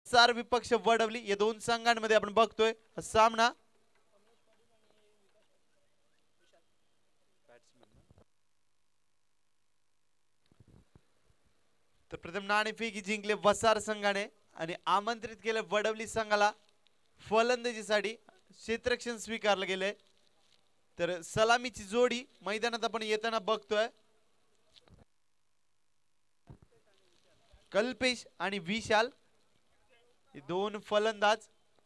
वसार विपक्ष वडवली या दोन संघांमध्ये आपण बघतोय सामना। तर प्रथम नाणेफेकी जिंकले वसार संघाने आणि आमंत्रित केले वडवली संघाला फलंदाजीसाठी क्षेत्ररक्षण स्वीकारले गेले। तर सलामीची जोडी मैदानात आपण येताना बघतोय कल्पेश आणि विशाल हे दोन फलंदाज।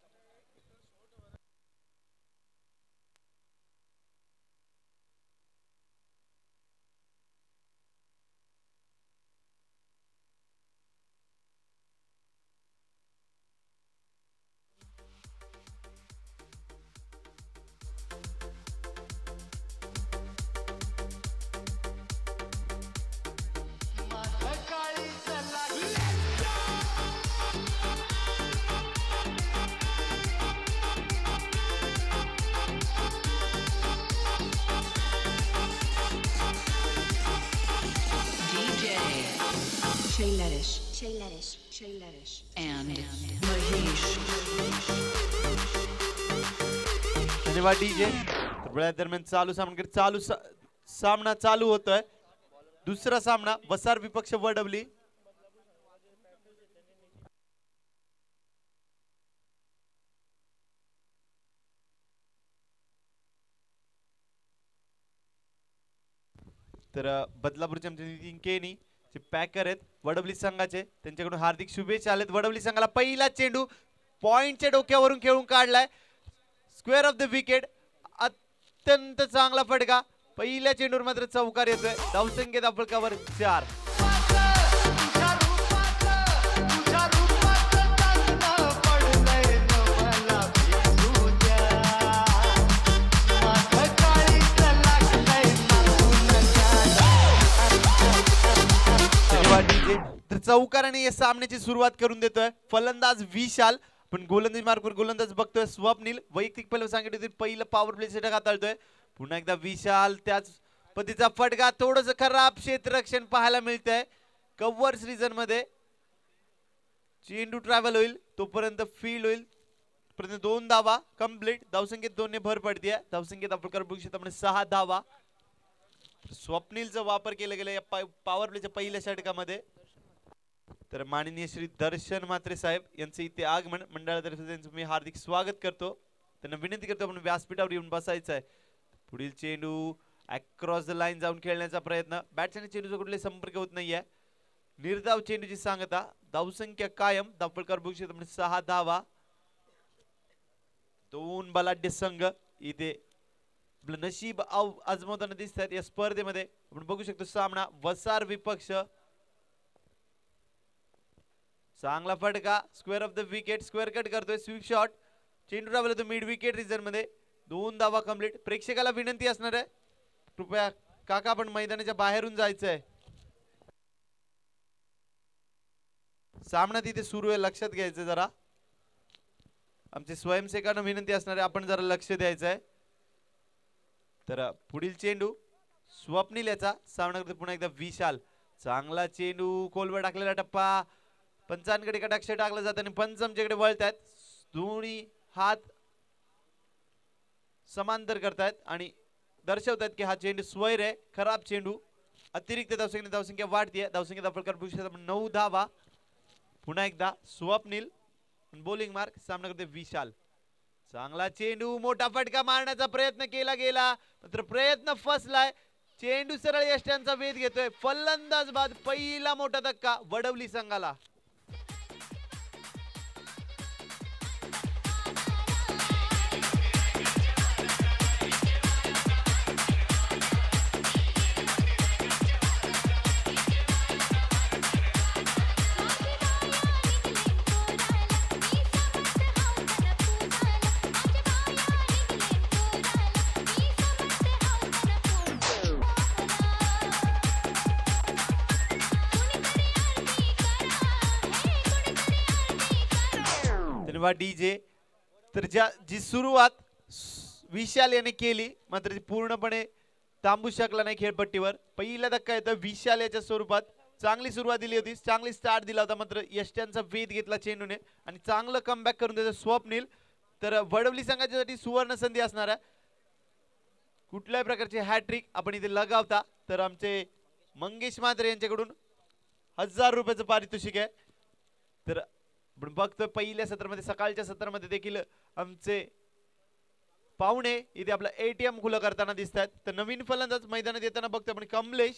Shailarish and Mahesh. धन्यवाद डीजे। दरम्यान चालू सामना चालू होतोय। दुसरा सामना वसार विपक्ष वडवली। तर बदलापूरचे आमचे नितीन केनी जे पॅकर आहेत वडवली संघाचे, त्यांच्याकडून हार्दिक शुभेच्छा आलेत। वडवली संघाला पहिला चेंडू पॉइंटच्या डोक्यावरून खेळून काढलाय, स्क्वेअर ऑफ द विकेट, अत्यंत चांगला फटका। पहिल्या चेंडूवर मात्र चौकार येतोय। धावसंख्या धावफलकावर 4। तर चौकाराने या सामन्याची सुरुवात करून देतोय फलंदाज विशाल, पण गोलंदाजी मार्कवर गोलंदाज बघतोय स्वप्नील। वैयक्तिक पहिलं सांगितलं पहिलं पॉवर प्ले षटक हाताळतोय। पुन्हा एकदा विशाल, त्याच पद्धतीचा फटका, थोडंसं खराब क्षेत्ररक्षण पाहायला मिळतंय। कव्हर्स रिजन मध्ये चेंडू ट्रॅव्हल होईल तोपर्यंत फील्ड होईल, पर्यंत 2 धावा कंप्लीट। धावसंख्येत 2 ने भर पडते। धावसंख्येत आपण बघू शकतो 6 धावा। स्वप्नीलचा वापर केला गेला या पॉवर प्लेच्या पहिल्या षटकामध्ये। तर माननीय श्री दर्शन म्हात्रे साहेब यांचे इथे आगमन, मंडळातर्फे त्यांचं मी हार्दिक स्वागत करतो। त्यांना विनंती करतो आपण व्यासपीठावर येऊन बसायचं आहे। पुढील चेंडू अक्रॉस द लाईन जाऊन खेळण्याचा प्रयत्न, बॅटच्या चेंडूचा कुठलाही संपर्क होत नाहीये। निर्धाव चेंडूची सांगता, धावसंख्या कायम, धावफलकावर बघू शकतो आपण 6 धावा। 2 बलाढ्य संघ इथे आपलं नशीब आजमावताना दिसतात या स्पर्धेमध्ये। आपण बघू शकतो सामना वसार विपक्ष, चांगला फटका, square off the wicket, square cut करतोय, स्वीप शॉट, चेंडू राहिला तो मिड विकेट रिजन मध्ये। 2 धावा कंप्लीट। प्रेक्षकाला विनंती असणार आहे कृपया काका आपण मैदानाच्या बाहेरून जायचंय। सामना तिथे सुरू आहे, लक्षात घ्यायचं जरा। आमचे स्वयंसेवकांना विनंती असणार आहे आपण जरा लक्ष द्यायचं आहे। तर पुढील चेंडू स्वप्नील याचा सामना करतो पुन्हा एकदा विशाल, चांगला चेंडू, कोलवर टाकलेला टप्पा, पंचांकडे कटाक्ष टाकला जात आणि पंच आमच्याकडे वळतायत। दोन्ही हात समांतर करतायत आणि दर्शवतायत की हा चेंडू स्वैर आहे, खराब चेंडू। अतिरिक्त धावसंख्या वाढतीये। धावसंख्या धावफलकावर 9 धावा। पुन्हा एकदा स्वप्नील, बॉलिंग मार्क, सामना करते विशाल, चांगला चेंडू, मोठा फटका मारण्याचा प्रयत्न केला गेला मात्र प्रयत्न फसलाय। चेंडू सरळ यष्ट्यांचा वेध घेतोय। फलंदाज बाद, पहिला मोठा धक्का वडवली संघाला। डीजे। तर जी सुरुवात विशाल याने केली मात्र ती पूर्णपणे थांबू शकला नाही खेळपट्टीवर। पहिला धक्का येतो विशाल याच्या स्वरूपात। चांगली सुरुवात दिली होती, चांगली स्टार्ट दिला होता, मात्र यष्ट्यांचा वेध घेतला चेंडूने आणि चांगलं कमबॅक करून देतो स्वप्नील. तर वडवली संघाच्यासाठी सुवर्ण संधी असणार आहे. कुठल्याही प्रकारची हॅट्रिक आपण इथे लगावता तर आमचे मंगेश म्हात्रे यांच्याकडून 1000 रुपयाचं पारितोषिक आहे. तर आपण बघतोय पहिल्या सत्रामध्ये, सकाळच्या सत्रामध्ये देखील आमचे पाहुणे इथे आपलं एटीएम खुलं करताना दिसत आहेत. तर नवीन फलंदाज मैदानात येताना बघतोय आपण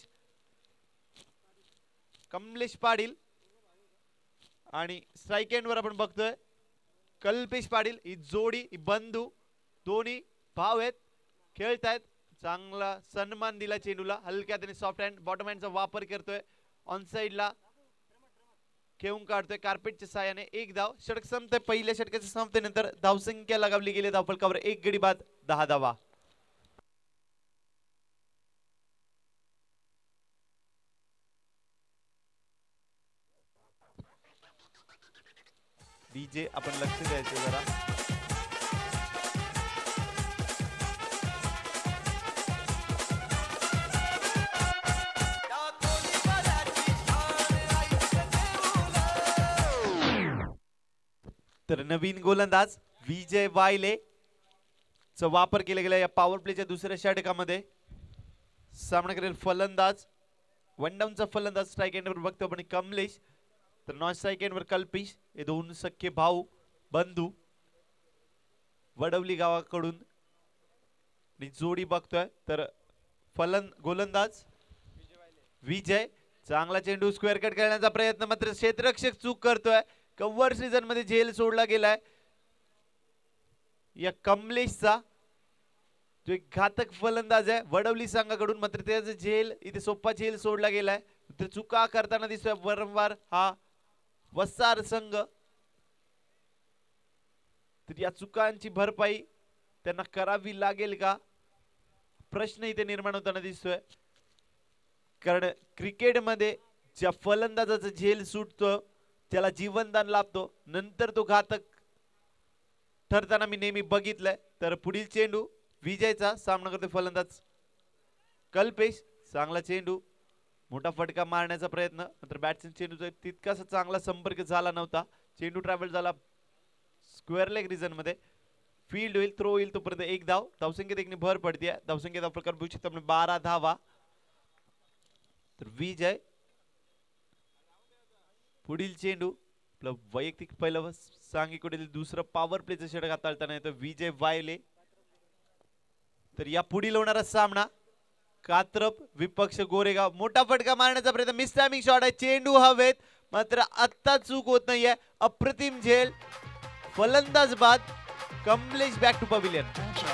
कमलेश पाटील आणि स्ट्राईक एंडवर आपण बघतोय कल्पेश पाटील. ही जोडी, ही बंधू दोन्ही भाव आहेत, खेळतायत. चांगला सन्मान दिला चेंडूला, हलक्यात आणि सॉफ्ट हँड बॉटम हँडचा वापर करतोय. ऑन साइडला खेळून काढतोय कार्पेटच्या साहाय्याने. एक धाव, षटक संपतोय. पहिल्या षटकाच्या संपतेनंतर धावसंख्या लगावली गेली धावफलकावर 1 गडी बाद 10 धावा. डीजे आपण लक्ष द्यायचं जरा. तर नवीन गोलंदाज विजय वायले चा वापर केला गेला या पॉवर प्लेच्या दुसऱ्या षटकामध्ये. सामना करेल फलंदाज, वन डाऊनचा फलंदाज स्ट्राईक एंडवर बघतो आपण कमलेश. तर नॉन स्ट्राईक एंडवर कल्पेश. हे दोन सख्खे भाऊ बंधू वडवली गावाकडून जोडी बघतोय. तर गोलंदाज विजय, चांगला चेंडू स्क्वेअर कट करण्याचा प्रयत्न, मात्र क्षेत्ररक्षक चूक करतोय. कव्हर सीझन मध्ये झेल सोडला गेलाय या कमलेशचा, जो एक घातक फलंदाज आहे वडवली संघाकडून, मात्र त्याचा झेल इथे सोपा झेल सोडला गेलाय. तर चुका करताना दिसतोय वारंवार हा वसार संघ. तर या चुकांची भरपाई त्यांना करावी लागेल का, प्रश्न इथे निर्माण होताना दिसतोय. कारण क्रिकेटमध्ये ज्या फलंदाजाचं झेल सुटतो त्याला जीवनदान लाभतो, नंतर तो घातक ठरताना मी नेहमी बघितलंय. तर पुढील चेंडू विजयचा, सामना करतो फलंदाज कल्पेश. चांगला चेंडू, मोठा फटका मारण्याचा प्रयत्न, मात्र बॅट्समन चेंडूचा तितकासा चांगला संपर्क झाला नव्हता. चेंडू ट्रॅव्हल झाला स्क्वेअर लेग रिजन मध्ये. फील्ड होईल, थ्रो होईल तोपर्यंत एक धाव. धावसंख्येत एक भर पडते. धावसंख्येचा प्रकार बघू शकता आपण 12 धावा. तर विजय, पुढील चेंडू आपलं वैयक्तिक पहिलं सांगीकडील दुसरं पॉवर प्लेचं षटक हाताळताना येतं विजय वायले. तर या पुढील होणारा सामना कात्रप विपक्ष गोरेगाव. मोठा फटका मारण्याचा प्रयत्न, मिस टायमिंग शॉट आहे. चेंडू हवेत, मात्र आत्ता चूक होत नाहीये. अप्रतिम झेल, फलंदाज बाद. Kamlesh back to pavilion.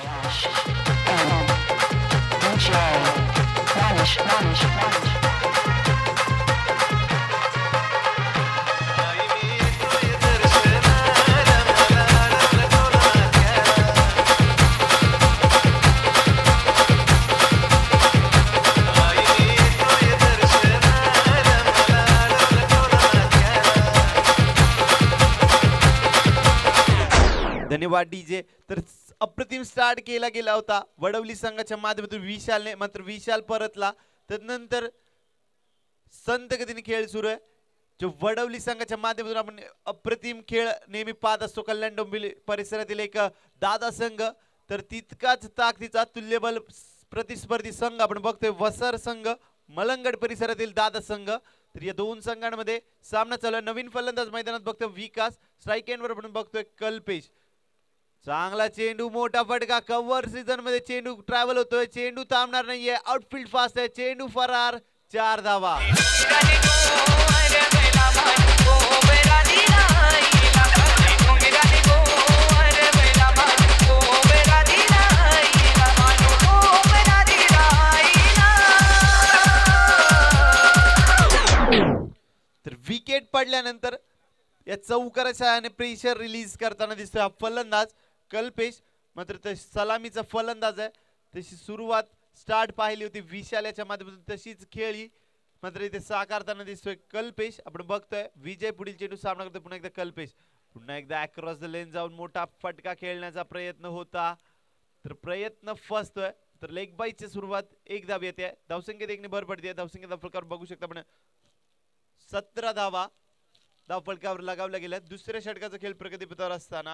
धन्यवाद डीजे. तर अप्रतिम स्टार्ट केला गेला होता वडवली संघाच्या माध्यमातून विशालने, मात्र विशाल परतला. त्यानंतर संत गतीने खेळ सुरू आहे जो वडवली संघाच्या माध्यमातून आपण अप्रतिम खेळ नेहमी पाहत असतो. कल्याण डोंबिवली परिसरातील एक दादा संघ, तर तितकाच ताकदीचा तुल्यबल प्रतिस्पर्धी संघ आपण बघतोय वसर संघ, मलंगड परिसरातील दादा संघ. तर या दोन संघांमध्ये सामना चालू आहे. नवीन फलंदाज मैदानात बघतोय विकास. स्ट्राईक एंडवर आपण बघतोय कल्पेश. चांगला चेंडू, मोठा फटका. कव्हर सीझन मध्ये चेंडू ट्रॅव्हल होतोय, चेंडू थांबणार नाहीये. आउटफील्ड फास्ट आहे, चेंडू फरार. 4 धावा. तर विकेट पडल्यानंतर या चौकाराच्या प्रेशर रिलीज करताना दिसतोय हा फलंदाज कल्पेश. मात्र सलामीचा फलंदाज आहे, तशी सुरुवात स्टार्ट पाहिली होती विशाल्याच्या माध्यमातून, तशीच खेळी मात्र इथे साकारताना दिसतोय कल्पेश. आपण बघतोय विजय पुढील चेंडू सामना करतोय. पुन्हा एकदा कल्पेश, पुन्हा एकदा अक्रॉस द लेन जाऊन मोठा फटका खेळण्याचा प्रयत्न होता, तर प्रयत्न फसतोय. तर लेग बाईची सुरुवात एक धाव येते. धावसंख्येत एकने भर पडते. धावसंख्येचा प्रकार बघू शकता आपण 17 धावा धावफलकावर लगावल्या गेल्या. दुसऱ्या षटकाचा खेळ प्रगतीपथावर असताना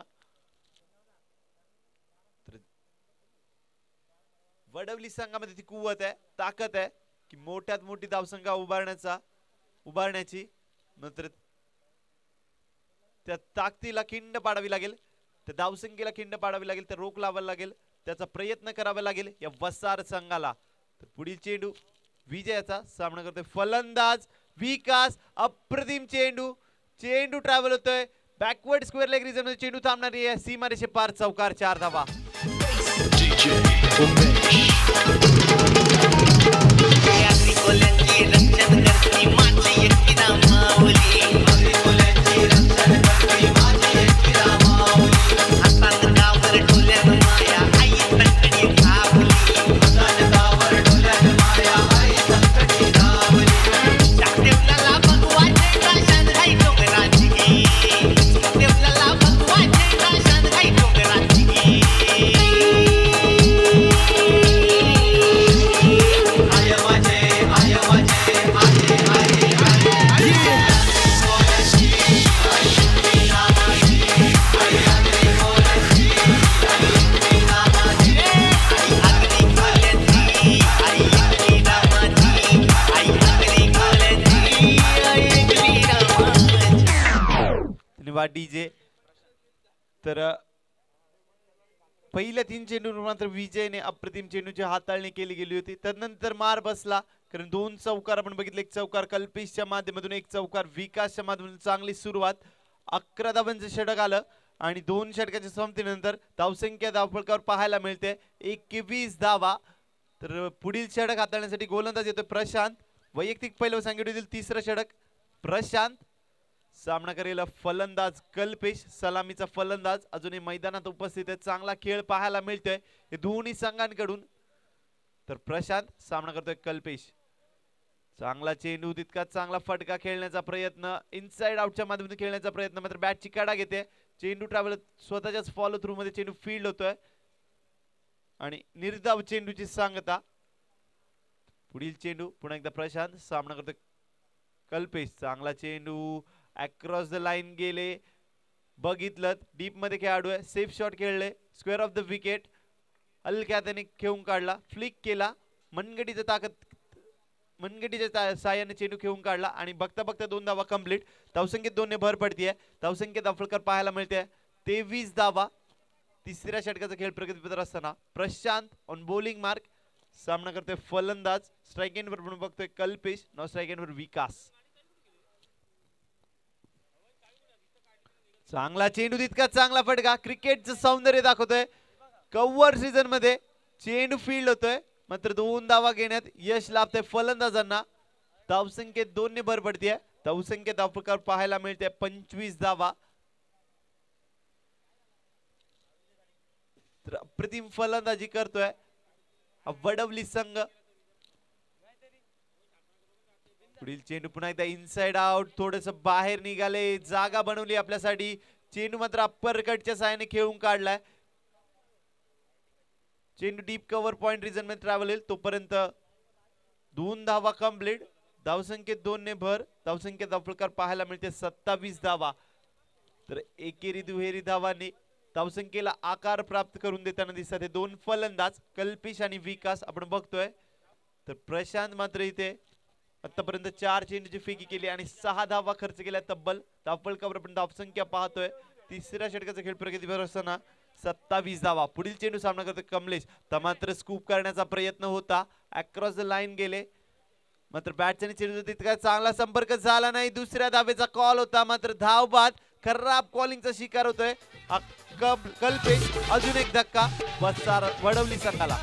वडवली संघामध्ये ती कुवत आहे, ताकद आहे की मोठ्यात मोठी धावसंख्या उभारण्याची. मात्र त्या ताकदीला खिंड पाडावी लागेल, त्या धावसंख्येला खिंड पाडावी लागेल, त्या रोख लावायला लागेल, त्याचा प्रयत्न करावा लागेल या वसार संघाला. तर पुढील चेंडू विजयाचा सामना करतोय फलंदाज विकास. अप्रतिम चेंडू ट्रॅव्हल होतोय बॅकवर्ड स्क्वेअर लेग रिजन मध्ये. चेंडू थांबणारी आहे सीमारेषे पार. चौकार 4 धावा. डीजे. तर पहिल्या 3 चेंडूंवर मात्र विजयने अप्रतिम चेंडूची हाताळणी केली गेली होती. त्यानंतर मार बसला कारण 2 चौकार आपण बघितले. एक चौकार कल्पेशच्या माध्यमातून, एक चौकार विकासच्या माध्यमातून. चांगली सुरुवात. 11 धावांचं षटक आलं आणि 2 षटकाच्या संपतीनंतर धावसंख्या धावफलकावर पाहायला मिळते 21 धावा. तर पुढील षटक हाताळण्यासाठी गोलंदाज येतोय प्रशांत. वैयक्तिक पहिलं सांगितलं तिसरं षटक प्रशांत. सामना करेल फलंदाज कल्पेश. सलामीचा फलंदाज अजूनही मैदानात उपस्थित आहे. चांगला खेळ पाहायला मिळतोय हे दोन्ही संघांकडून. तर प्रशांत सामना करतोय कल्पेश. चांगला चेंडू, तितका चांगला फटका खेळण्याचा प्रयत्न, इनसाइड आउटच्या माध्यमातून खेळण्याचा प्रयत्न. मात्र बॅटची कडा घेते. चेंडू ट्रॅव्हल स्वतःच्याच फॉलो थ्रू मध्ये चेंडू फील्ड होतोय आणि निर्धाव चेंडूची सांगता. पुढील चेंडू पुन्हा एकदा प्रशांत. सामना करतोय कल्पेश. चांगला चेंडू अक्रॉस द लाईन गेले. बघितलं डीप मध्ये खेळाडू आहे. सेफ शॉट खेळले. Square off the wicket. हलक्या त्याने खेळून काढला. फ्लिक केला. मनगटीच्या साह्याने चेंडू खेळून काढला आणि बघता बघता 2 धावा कंप्लीट. धावसंख्येत 2 ने भर पडतीये. धावसंख्येत धावफलकार पाहायला मिळते 23 धावा. तिसऱ्या षटकाचा खेळ प्रगतीपथावर असताना प्रशांत ऑन बॉलिंग मार्क. सामना करतोय फलंदाज. स्ट्राइक एंड वर बघतोय कल्पेश. नॉ स्ट्राइक एंड वर विकास. चांगला चेंडू, तितका चांगला फटका. क्रिकेटचं सौंदर्य दाखवतोय. कव्हर सीझन मध्ये चेंडू फील्ड होतोय मात्र 2 धावा घेण्यात यश लाभतंय फलंदाजांना. धावसंख्येत 2 ने भर पडतीये. धावसंख्येत धावफलकार पाहायला मिळते 25 धावा. तर अप्रतिम फलंदाजी करतोय वडवली संघ. पुढील चेंडू पुन्हा एकदा इनसाइड आउट. थोडस बाहेर निघाले, जागा बनवली आपल्यासाठी. चेंडू मात्र अप्पर कटच्या साहाय्याने खेळून काढलाय. चेंडू डीप कव्हर पॉइंट रिजन मध्ये ट्रॅव्हल होईल. तोपर्यंत 2 धावा कंप्लीट. धावसंख्येत 2 ने भर. धावसंख्येत धावफलकार पाहायला मिळते 27 धावा. तर एकेरी दुहेरी धावांनी धावसंख्येला आकार प्राप्त करून देताना दिसतात हे 2 फलंदाज कल्पेश आणि विकास आपण बघतोय. तर प्रशांत मात्र इथे आतापर्यंत 4 चेंडूची फेकी केली आणि 6 धावा खर्च केल्या तब्बल. धावफलकावर आपण धावसंख्या पाहतोय. तिसऱ्या षटकाचा खेळ प्रगतीपथावर असताना 27 धावा. पुढील चेंडू सामना करतोय कमलेश. मात्र स्कूप करण्याचा प्रयत्न होता. अक्रॉस द लाईन गेले मात्र बॅटच्या चेंडू तितका चांगला संपर्क झाला नाही. दुसऱ्या धावेचा कॉल होता मात्र धाव बाद. खराब कॉलिंगचा शिकार होतोय कल्पेश. अजून एक धक्का वसार वडवली संघाला.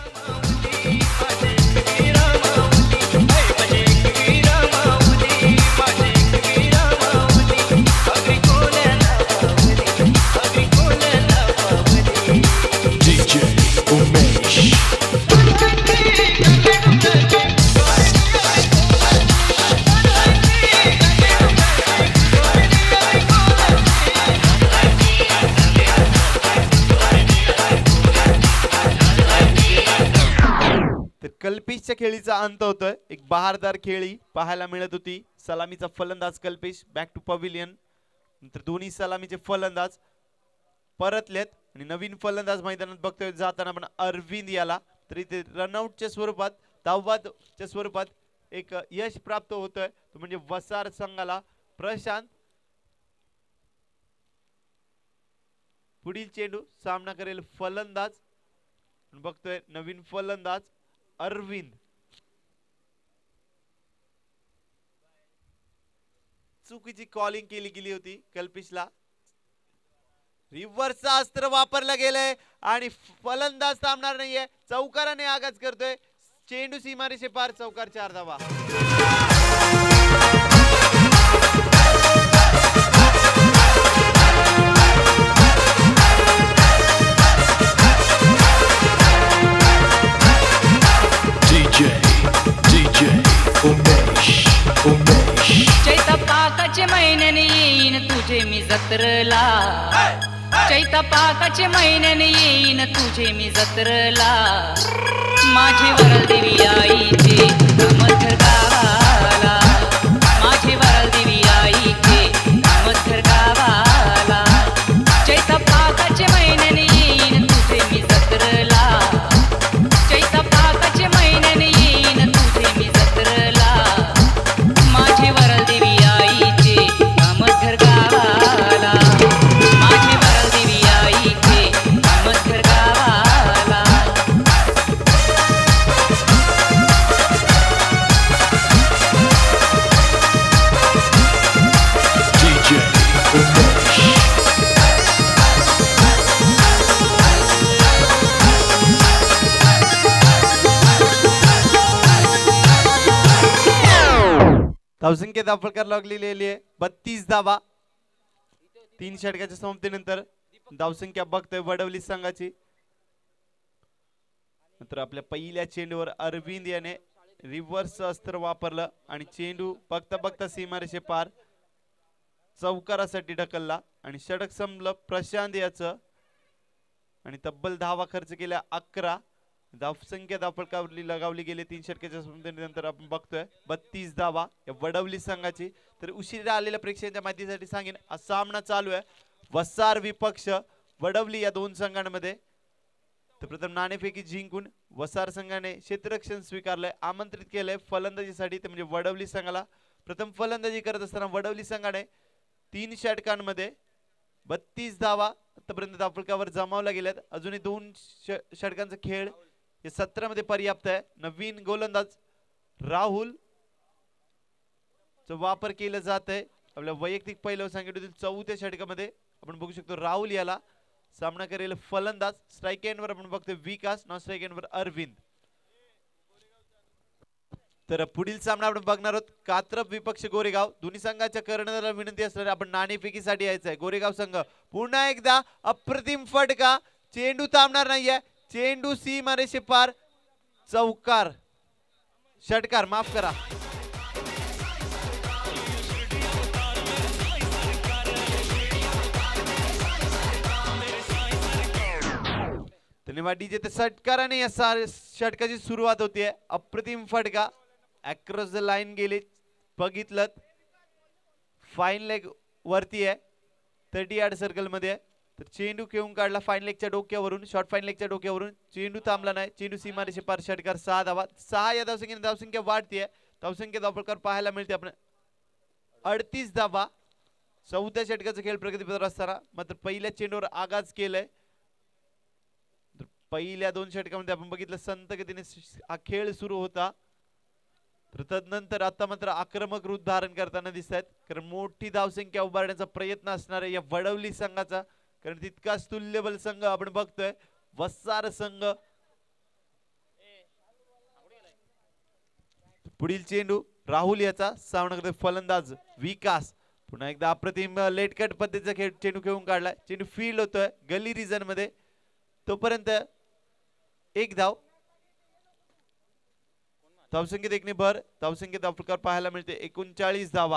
कल्पेशच्या खेळीचा अंत होतोय. एक बहारदार खेळी पाहायला मिळत होती सलामीचा फलंदाज कल्पेश बॅक टू पवेलियन. नंतर दोन्ही सलामीचे फलंदाज परतलेत आणि नवीन फलंदाज मैदानात बघतोय जाताना आपण अरविंद याला. तर इथे रनआउटच्या स्वरूपात धावबादच्या स्वरूपात एक यश प्राप्त होतोय तो म्हणजे वसार संघाला. प्रशांत पुढील चेंडू सामना करेल फलंदाज. बघतोय नवीन फलंदाज अरविंद. चुकीची कॉलिंग केली गेली होती कल्पेशला. रिव्हर्सचा अस्त्र वापरला गेलाय आणि फलंदाज थांबणार नाहीये. चौकाराने आगाज करतोय. चेंडू सीमारेषे पार. चौकार 4 धावा. DJ उमेश चैता पाकाचे महिन्याने येईन तुझे मी जत्रला. चैता पाकाचे महिन्याने येईन तुझे मी जत्रला. माझी वरल देवी आईचे नामथर गावाला. माझी वरल देवी आईचे नामथर गावाला. चैता पाकाचे महिन्याने येईन तुझे मी जत्रला. चैता पाकाचे महिन्याने येईन तुझे मी जत्रला. माझी वरल देवी आईचे नामथर गावाला. माझी वरल देवी आईचे नामथर गावाला. DJ उमेश धावसंख्या दाखल लागलेली आहे 32 धावा. 3 षटकाच्या समाप्तीनंतर धावसंख्या बघतोय वडवली संघाची. नंतर आपल्या पहिल्या चेंडूवर अरविंद याने रिव्हर्स अस्त्र वापरलं आणि चेंडू बघता बघता सीमारेषे पार. चौकारासाठी ढकलला आणि षटक संपलं प्रशांत याचं आणि तब्बल धावा खर्च केल्या 11. धावसंख्या दाफळकावरली लगावली गेली 3 षटकाच्या समाप्तीनंतर आपण बघतोय 32 धावा या वडवली संघाची. तर उशिरा आलेल्या प्रेक्षकांच्या माहितीसाठी सांगेन हा सामना चालू आहे वसार विपक्ष वडवली या दोन संघांमध्ये. तर प्रथम नाणेफेकी जिंकून वसार संघाने क्षेत्ररक्षण स्वीकारलंय. आमंत्रित केलंय फलंदाजीसाठी ते म्हणजे वडवली संघाला. प्रथम फलंदाजी करत असताना वडवली संघाने 3 षटकांमध्ये 32 धावा आतापर्यंत दाफळकावर जमावल्या गेल्यात. अजूनही 2 षटकांचा खेळ हे 17 मध्ये पर्याप्त आहे. नवीन गोलंदाज राहुल चा वापर केला जात आहे आपल्या वैयक्तिक पहिल्या संघटनेतील 4थ्या षटकामध्ये. आपण बघू शकतो राहुल याला सामना करेल फलंदाज. स्ट्राईक एंडवर आपण बघतोय विकास, नॉन स्ट्राईक एंडवर अरविंद. तर पुढील सामना आपण बघणार आहोत कात्रप विपक्ष गोरेगाव. दोन्ही संघाच्या कर्णधाराला विनंती असणार आपण नाणेफेकीसाठी यायचं आहे. गोरेगाव संघ पुन्हा एकदा अप्रतिम फटका. चेंडू थांबणार नाहीये. चेंडू सीमारेषे पार. चौकार षटकार माफ करा. धन्यवाद डीजे. षटकाराने या षटकाची सुरुवात होतीये. अप्रतिम फटका अक्रॉस द लाईन गेले बघितलं. फाईन लेग वरती आहे 30 यार्ड सर्कल मध्ये. तर चेंडू खेळून काढला फाईन लेगच्या डोक्यावरून. शॉर्ट फाईन लेगच्या डोक्यावरून चेंडू थांबला नाही. चेंडू सीमारेषे पार. षटकार 6 धावा. 6 या धावसंख्येने धावसंख्या वाढतीये. धावसंख्या धावपळकर पाहायला मिळते आपण 38 धावा. 4थ्या षटकाचा खेळ प्रगतीपथावर असताना मात्र पहिल्या चेंडूवर आगाज केलाय. पहिल्या 2 षटकामध्ये आपण बघितलं संत गतीने हा खेळ सुरू होता. तर तदनंतर आता मात्र आक्रमक रूप धारण करताना दिसत आहेत. कारण मोठी धावसंख्या उभारण्याचा प्रयत्न असणार आहे या वडवली संघाचा. कारण तितकाच तुल्यबल संघ आपण बघतोय वसार संघ. पुढील चेंडू राहुल याचा सामना करतोय फलंदाज विकास. पुन्हा एकदा अप्रतिम लेट कट पद्धतीचा खेळ चेंडू खेळून काढलाय. चेंडू फील्ड होतोय गली रिजन मध्ये. तोपर्यंत 1 धाव. धावसंख्येत 1 ने भर. धावसंख्येत धावपळकर पाहायला मिळते 39 धावा.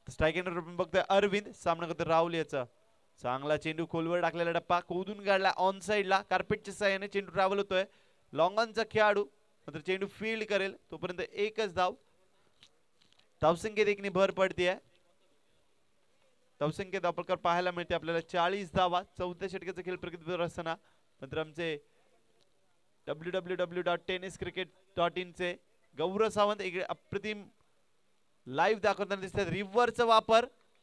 स्ट्राईक एंडर आपण बघतोय अरविंद सामना करतोय राहुल याचा. चांगला चेंडू खोलवर टाकलेला डप्पा खोदून काढला ऑन साइडला. कार्पेटच्या साहाय्याने चेंडू ट्रॅव्हल होतोय. लॉंग ऑनचा खेळाडू मात्र चेंडू फील्ड करेल तोपर्यंत एकच धाव. धावसंख्येत एकने भर पडतीये. धावसंख्येत आपण पाहायला मिळते आपल्याला 40 धावा. चौथ्या षटकाचा खेळ प्रगतीवर असताना मात्र आमचे www.tenniscricket.in चे गौरव सावंत इकडे अप्रतिम लाईव्ह दाखवताना दिसतात. रिव्हरचा वापर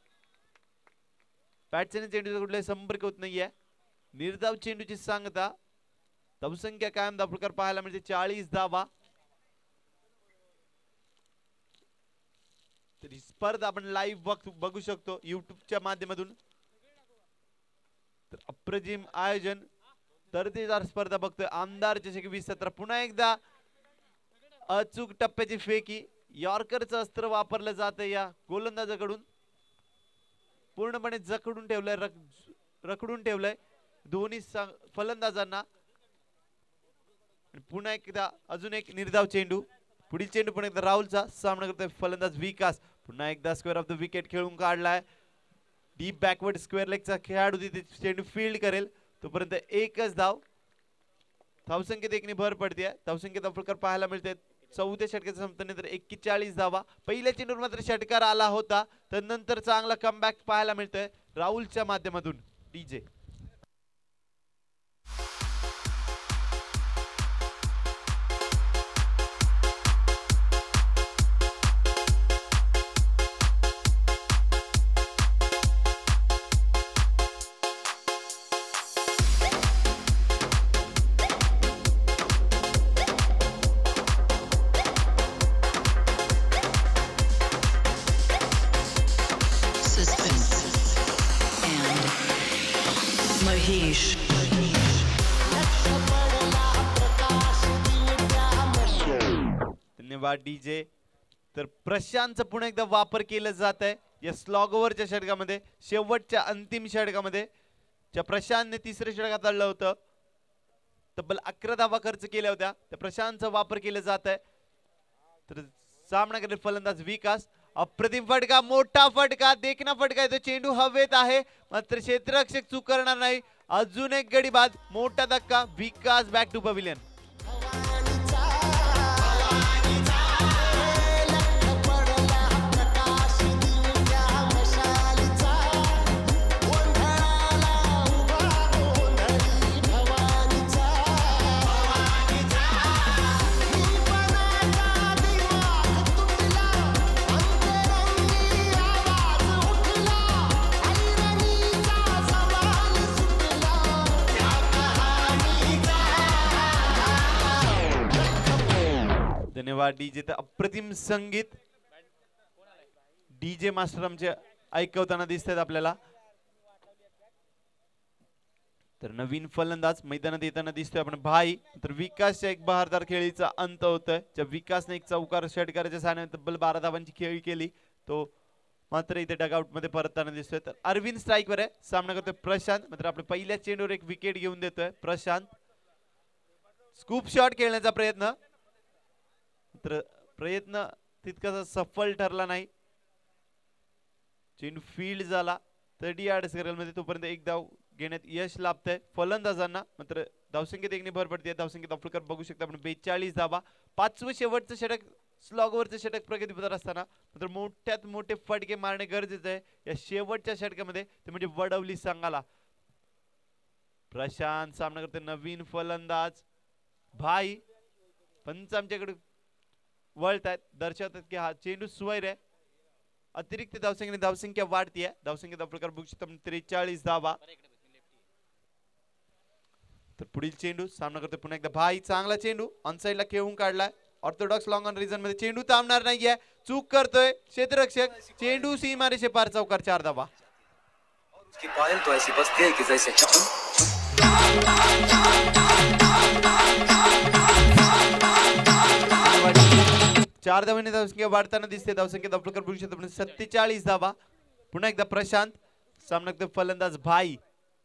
बॅटसने चेंडूचा कुठलाही संपर्क होत नाहीये. निर्धाव चेंडूची सांगता. धावसंख्या कायम प्रकार पाहायला मिळते 40 धावा. तरी स्पर्धा आपण लाईव्ह बघू शकतो युट्यूबच्या माध्यमातून. तर अप्रतिम आयोजन दर्जेदार स्पर्धा बघतोय. आमदार चषक 2017 पुन्हा एकदा अचूक टप्प्याची फेकी. यॉर्करचं अस्त्र वापरलं जातं या गोलंदाजाकडून. पूर्णपणे जखडून ठेवलंय रखडून ठेवलंय दोन्ही फलंदाजांना. पुन्हा एकदा अजून एक निर्धाव चेंडू. पुढील चेंडू पुन्हा एकदा राहुलचा. सामना करतोय फलंदाज विकास. पुन्हा एकदा स्क्वेअर ऑफ द विकेट खेळून काढलाय. डीप बॅकवर्ड स्क्वेअर लेगचा खेळाडू तिथे चेंडू फील्ड करेल तोपर्यंत एकच धाव. धावसंख्येत एकने भर पडते. धावसंख्येत आपण पाहायला मिळते चौथ्या षटकाच्या संपल्यानंतर 41 धावा. पहिल्या चेंडूवर मात्र षटकार आला होता तर नंतर चांगला कमबॅक पाहायला मिळतोय राहुलच्या माध्यमातून. डीजे धन्यवाद डीजे. तर प्रशांतचा पुन्हा एकदा वापर केला जात आहे या स्लॉगओव्हरच्या षटकामध्ये. शेवटच्या अंतिम षटकामध्ये ज्या प्रशांतने तिसऱ्या षटकात आणलं होतं तब्बल 11 धावा खर्च केल्या होत्या त्या प्रशांतचा वापर केला जात आहे. तर सामना करेल फलंदाज विकास. अप्रतिम फटका मोठा फटका देखना फटका येतो. चेंडू हवेत आहे मात्र क्षेत्ररक्षक चूक करणार नाही. अजून एक गडी बाद मोठा धक्का. Vikas back to pavilion. धन्यवाद डीजे. तर अप्रतिम संगीत डीजे मास्टर आमचे ऐकवताना दिसतात आपल्याला. तर नवीन फलंदाज मैदानात येताना दिसतोय आपण भाई. तर विकासच्या एक बहारदार खेळीचा अंत होतोय. ज्या विकासने एक चौकार षटकाराच्या साहाय्याने तब्बल 12 धावांची खेळी केली तो मात्र इथे डगआउट मध्ये परतताना दिसतोय. तर अरविंद स्ट्राईक वर आहे. सामना करतोय प्रशांत. मात्र आपल्या पहिल्या चेंडूवर एक विकेट घेऊन देतोय प्रशांत. स्कूप शॉट खेळण्याचा प्रयत्न प्रयत्न तितकासा सफल ठरला नाही. चेंडू फील्ड झाला 30 यार्ड मध्ये तोपर्यंत एक धाव घेण्यात यश लाभतंय फलंदाजांना. मात्र धावसंख्येत एकने भर पडते. धावसंख्येत आपण बघू शकता आपण 42 धावा. पाचवं शेवटचं षटक स्लॉगवरचं षटक प्रगतीपथावर असताना मात्र मोठ्यात मोठे फटके मारणे गरजेचं आहे या शेवटच्या षटकामध्ये. ते म्हणजे वडवली संघाला. प्रशांत सामना करते नवीन फलंदाज भाई. पंच आमच्याकडे वळतायत दर्शवतात की हा चेंडू सुवैर आहे. अतिरिक्त धावसंख्या वाढतीये. धावसंख्येत आपण बघू शकता 43 धावा. तर पुढील चेंडू सामना करतोय पुन्हा एकदा भाई. चांगला चेंडू ऑन साइडला खेळून काढलाय. ऑर्थोडॉक्स लॉंग ऑन रिजन मध्ये चेंडू थांबणार नाहीये. चूक करतोय क्षेत्ररक्षक. चेंडू सीमारेषे पार चौकार 4 धावा. उसकी पायल तो ऐसी बसती है कि जैसे 4 धावांनी धावसंख्या वाढताना दिसते. धावसंख्येत आपण बघू शकतो 47 धावा. पुन्हा एकदा प्रशांत. सामना करतोय फलंदाज भाई.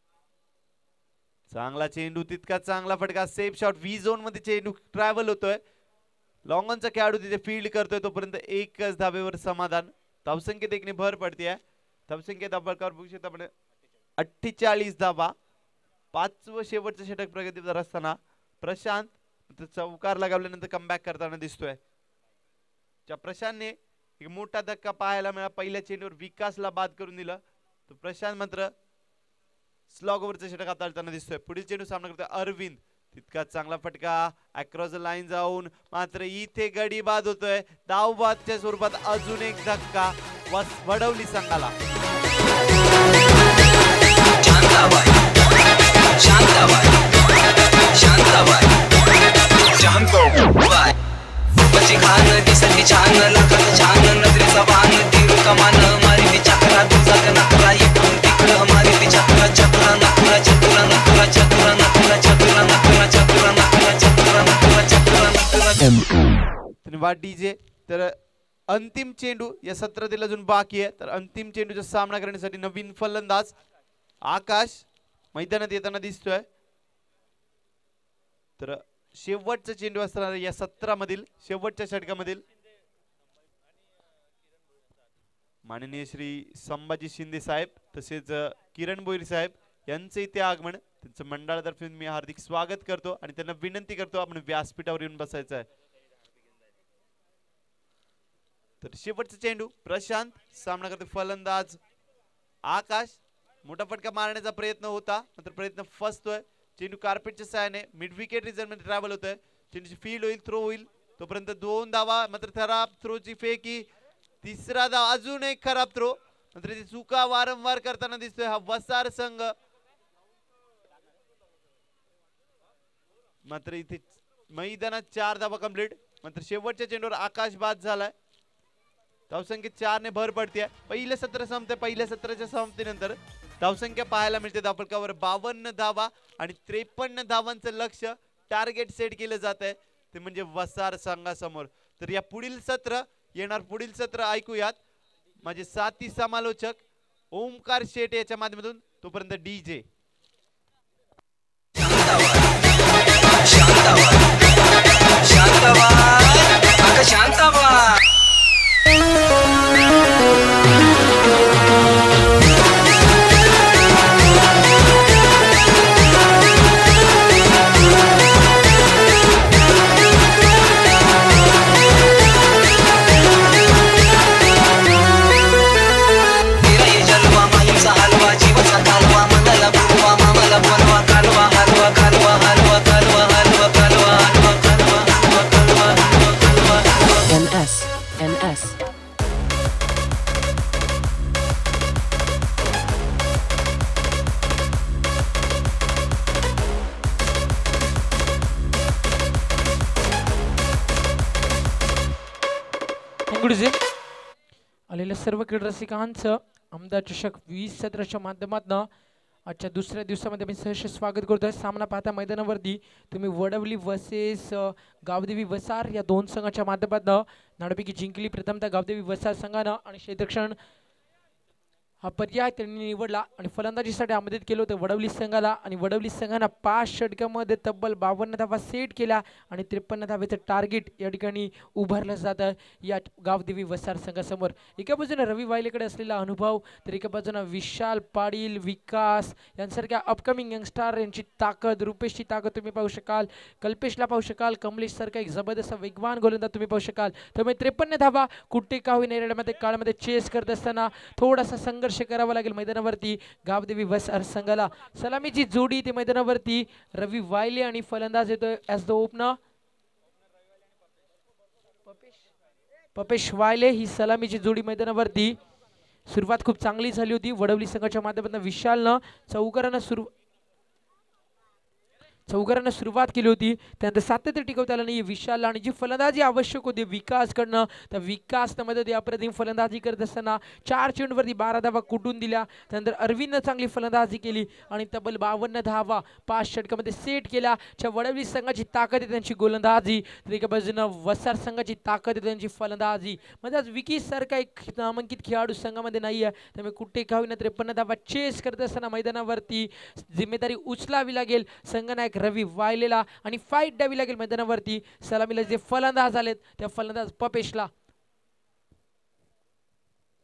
चांगला चेंडू तितका चांगला फटका. Safe shot. व्ही झोन मध्ये चेंडू ट्रॅव्हल होतोय. लॉंग ऑनचा खेळाडू तिथे फील्ड करतोय तोपर्यंत एकच धावेवर समाधान. धावसंख्येत एकने भर पडते आहे. धावसंख्येत आपण बघू शकता आपण 48 धावा. 5वं शेवटचं षटक प्रगतीवर असताना प्रशांत चौकार लगावल्यानंतर कमबॅक करताना दिसतोय. प्रशांतने एक मोठा धक्का पाहायला मिळाला. पहिल्या चेंडूवर विकासला बाद करून दिलं. तर प्रशांत मात्र स्लॉग ओव्हरचं षटक हाताळताना दिसतोय. पुढील चेंडू सामना करतोय अरविंद. तितका चांगला फटका अक्रॉस द लाईन जाऊन मात्र इथे गडी बाद होतोय. धावबादच्या स्वरूपात अजून एक धक्का वडवली संघाला. डीजे तर अंतिम चेंडू या सत्रातील अजून बाकी आहे. तर अंतिम चेंडूचा सामना करण्यासाठी नवीन फलंदाज आकाश मैदानात येताना दिसतोय. तर शेवटचा चेंडू असणार या सत्रामधील शेवटच्या षटकामधील माननीय श्री संभाजी शिंदे साहेब तसेच किरण बोईर साहेब यांचे इथे आगमन. त्यांचं मंडळातर्फे मी हार्दिक स्वागत करतो आणि त्यांना विनंती करतो आपण व्यासपीठावर येऊन बसायचं आहे. तर शेवटचा चेंडू प्रशांत सामना करतो फलंदाज आकाश. मोठा फटका मारण्याचा प्रयत्न होता मात्र प्रयत्न फसतोय. चेंडू कार्पेटच्या सहाय्याने मिड विकेट रिझन मध्ये ट्रॅव्हल होतोय. चेंडूची फील्ड होईल थ्रो होईल तोपर्यंत 2 धावा मात्र खराब थ्रोची फेकी. तिसरा धाव अजून एक खराब थ्रो मात्र ती चुका वारंवार करताना दिसतोय हा वसार संघ. मात्र इथे मैदानात 4 धावा कंप्लीट. मात्र शेवटच्या चेंडूवर आकाश बाद झालाय. धावसंख्येत 4 ने भर पडते. पहिलं सत्र संपते. पहिल्या सत्राच्या समाप्तीनंतर धावसंख्या पाहायला मिळते धावफलकावर 52 धावा आणि 53 धावांचं लक्ष टार्गेट सेट केलं जात आहे ते म्हणजे वसार संघासमोर. तर या पुढील सत्र पुढील सत्र ऐकूयात माझे साथी समालोचक ओमकार शेट याच्या माध्यमातून. तोपर्यंत डीजे NS आलेल्या सर्व क्रीडा रसिकांचं आमदार चषक 20 सत्राच्या माध्यमातून आजच्या दुसऱ्या दिवसामध्ये मी सहर्ष स्वागत करतोय. सामना पाहता मैदानावरती तुम्ही वडवली वर्सेस गावदेवी वसार या 2 संघाच्या माध्यमातून नाणेफेकी जिंकली. प्रथमतः गावदेवी वसार संघानं आणि क्षेत्ररक्षण हा पर्याय त्यांनी निवडला आणि फलंदाजीसाठी आमंत्रित केलं होतं वडवली संघाला आणि वडवली संघानं 5 षटकामध्ये तब्बल 52 धावा सेट केल्या आणि 53 धावेचं टार्गेट या ठिकाणी उभारलं जातं या गावदेवी वसार संघासमोर. एका बाजूने रवी वायलेकडे असलेला अनुभव तर एका बाजूने विशाल पाटील विकास यांसारख्या अपकमिंग यंगस्टार यांची ताकद रुपेशची ताकद तुम्ही पाहू शकाल. कल्पेशला पाहू शकाल. कमलेश सारखा एक जबरदस्त वेगवान गोलंदाज तुम्ही पाहू शकाल. त्यामुळे 53 धावा कुठे का होईना रेड्यामध्ये काळामध्ये चेस करत असताना थोडासा संघर्ष करावा लागेल मैदानावरती गावदेवी वसार संघाला. सलामीची जोडी ते मैदानावरती रवी वायले आणि फलंदाज येतोय as the opener Papesh Wayle. ही सलामीची जोडी मैदानावरती सुरुवात खूप चांगली झाली होती वडवली संघाच्या माध्यमातून. विशालनं चौकारांना सुरुवात केली होती त्यानंतर सातत्य टिकवता आलं नाही विशालला आणि जी फलंदाजी आवश्यक होती विकासकडनं तर विकासनं मध्ये अप्रतिम फलंदाजी करत असताना 4 चेंडूवरती 12 धावा कुटून दिल्या. त्यानंतर अरविंदनं चांगली फलंदाजी केली आणि तब्बल 52 धावा 5 षटकामध्ये सेट केल्या. वडवली संघाची ताकद आहे त्यांची गोलंदाजी तर एका बाजूनं वसार संघाची ताकद आहे त्यांची फलंदाजी. म्हणजे आज विकीस सारखा एक नामांकित खेळाडू संघामध्ये नाही आहे त्यामुळे कुठे का होईना 53 धावा चेस करत असताना मैदानावरती जिम्मेदारी उचलावी लागेल संघनायक रवी वायलेला आणि फाईट द्यावी लागेल मैदानावरती. सलामीला जे फलंदाज आलेत त्या फलंदाज पपेशला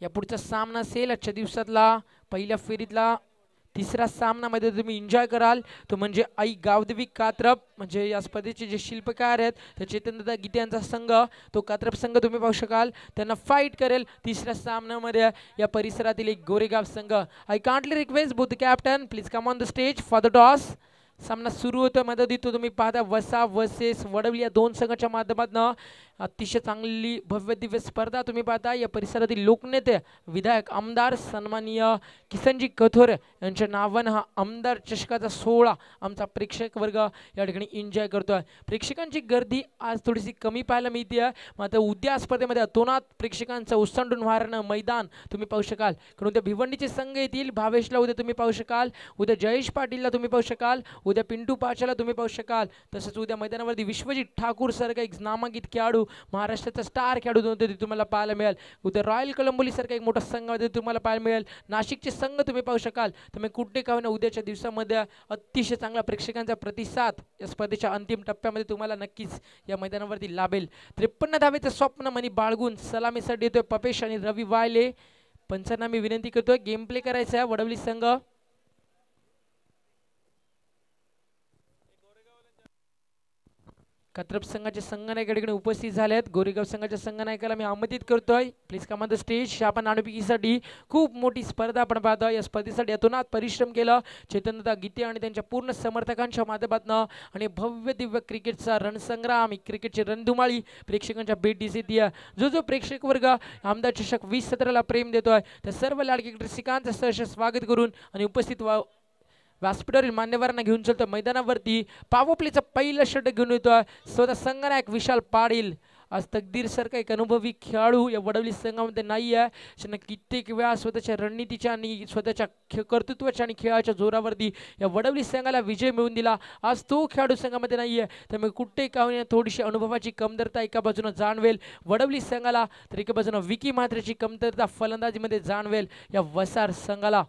या पुढचा सामना असेल आजच्या दिवसातला पहिल्या फेरीतला तिसरा सामनामध्ये तुम्ही एन्जॉय कराल तो म्हणजे आई गावदेवी कात्रप म्हणजे या स्पर्धेचे जे शिल्पकार आहेत तर चेतनदादा गीते यांचा संघ तो कात्रप संघ तुम्ही पाहू शकाल त्यांना फाईट करेल तिसऱ्या सामन्यामध्ये या परिसरातील एक गोरेगाव संघ. I kindly request both the captain please come on the stage for the toss. सामना सुरू होतो मदतीत तुम्ही पाहता वसा वर्सेस वडवली या दोन संघाच्या माध्यमातून अतिशय चांगली भव्य दिव्य स्पर्धा तुम्ही पाहता. या परिसरातील लोकनेते विधायक आमदार सन्माननीय किसनजी कथोर यांच्या नावानं हा आमदार चषकाचा सोहळा आमचा प्रेक्षक वर्ग या ठिकाणी एन्जॉय करतोय. प्रेक्षकांची गर्दी आज थोडीशी कमी पाहायला मिळते मात्र उद्या स्पर्धेमध्ये अतोनात प्रेक्षकांचं ओसंडून वाहणारं मैदान तुम्ही पाहू शकाल. कारण उद्या भिवंडीचे संघ येतील. भावेशला उद्या तुम्ही पाहू शकाल. उद्या जयेश पाटीलला तुम्ही पाहू शकाल. उद्या पिंटू पाचाला तुम्ही पाहू शकाल. तसंच उद्या मैदानावरती विश्वजित ठाकूर सारखा एक नामांकित खेळाडू महाराष्ट्राचा स्टार खेळाडू ते तुम्हाला पाहायला मिळेल. उद्या रॉयल कलंबोली सारखा एक मोठा संघ तुम्हाला पाहायला मिळेल. नाशिकचे संघ तुम्ही पाहू शकाल. तुम्ही कुठे का होईना उद्याच्या दिवसामध्ये अतिशय चांगला प्रेक्षकांचा प्रतिसाद या स्पर्धेच्या अंतिम टप्प्यामध्ये तुम्हाला नक्कीच या मैदानावरती लाभेल. 53 धावेचं स्वप्न मनी बाळगून सलामीसाठी येतोय पपेश आणि रवी वायले. पंचांना मी विनंती करतोय गेम प्ले करायचा आहे. वडवली संघ कात्रप संघाचे संघनायक या ठिकाणी उपस्थित झाले आहेत. गोरेगाव संघाच्या संघनायकाला मी आमंत्रित करतोय please come on the stage. आपण नाणेफेकीसाठी खूप मोठी स्पर्धा आपण पाहतोय. या स्पर्धेसाठी अतोनात परिश्रम केला चेतनदादा गीते आणि त्यांच्या पूर्ण समर्थकांच्या माध्यमातून आणि भव्य दिव्य क्रिकेटचा रणसंग्राम क्रिकेटची रणधुमाळी प्रेक्षकांच्या भेटीस येते. जो प्रेक्षक वर्ग आमदार चषक 2017 प्रेम देतोय त्या सर्व लाडके रसिकांचं सहर्ष स्वागत करून आणि उपस्थित व्यासपीठावरील मान्यवरांना घेऊन चलतो मैदानावरती. पॉवर प्लेचं पहिलं षटक घेऊन येतोय स्वतः संघनायक विशाल पाटील. आज तकदीर सारखा एक अनुभवी खेळाडू या वडवली संघामध्ये नाही आहे. त्यांना कित्येक वेळा स्वतःच्या रणनीतीच्या आणि स्वतःच्या कर्तृत्वाच्या आणि खेळाच्या जोरावरती या वडवली संघाला विजय मिळवून दिला. आज तो खेळाडू संघामध्ये नाही आहे त्यामुळे कुठे का होईना थोडीशी अनुभवाची कमतरता एका बाजूने जाणवेल वडवली संघाला तर एका बाजूने विकी मात्रेची कमतरता फलंदाजीमध्ये जाणवेल या वसार संघाला.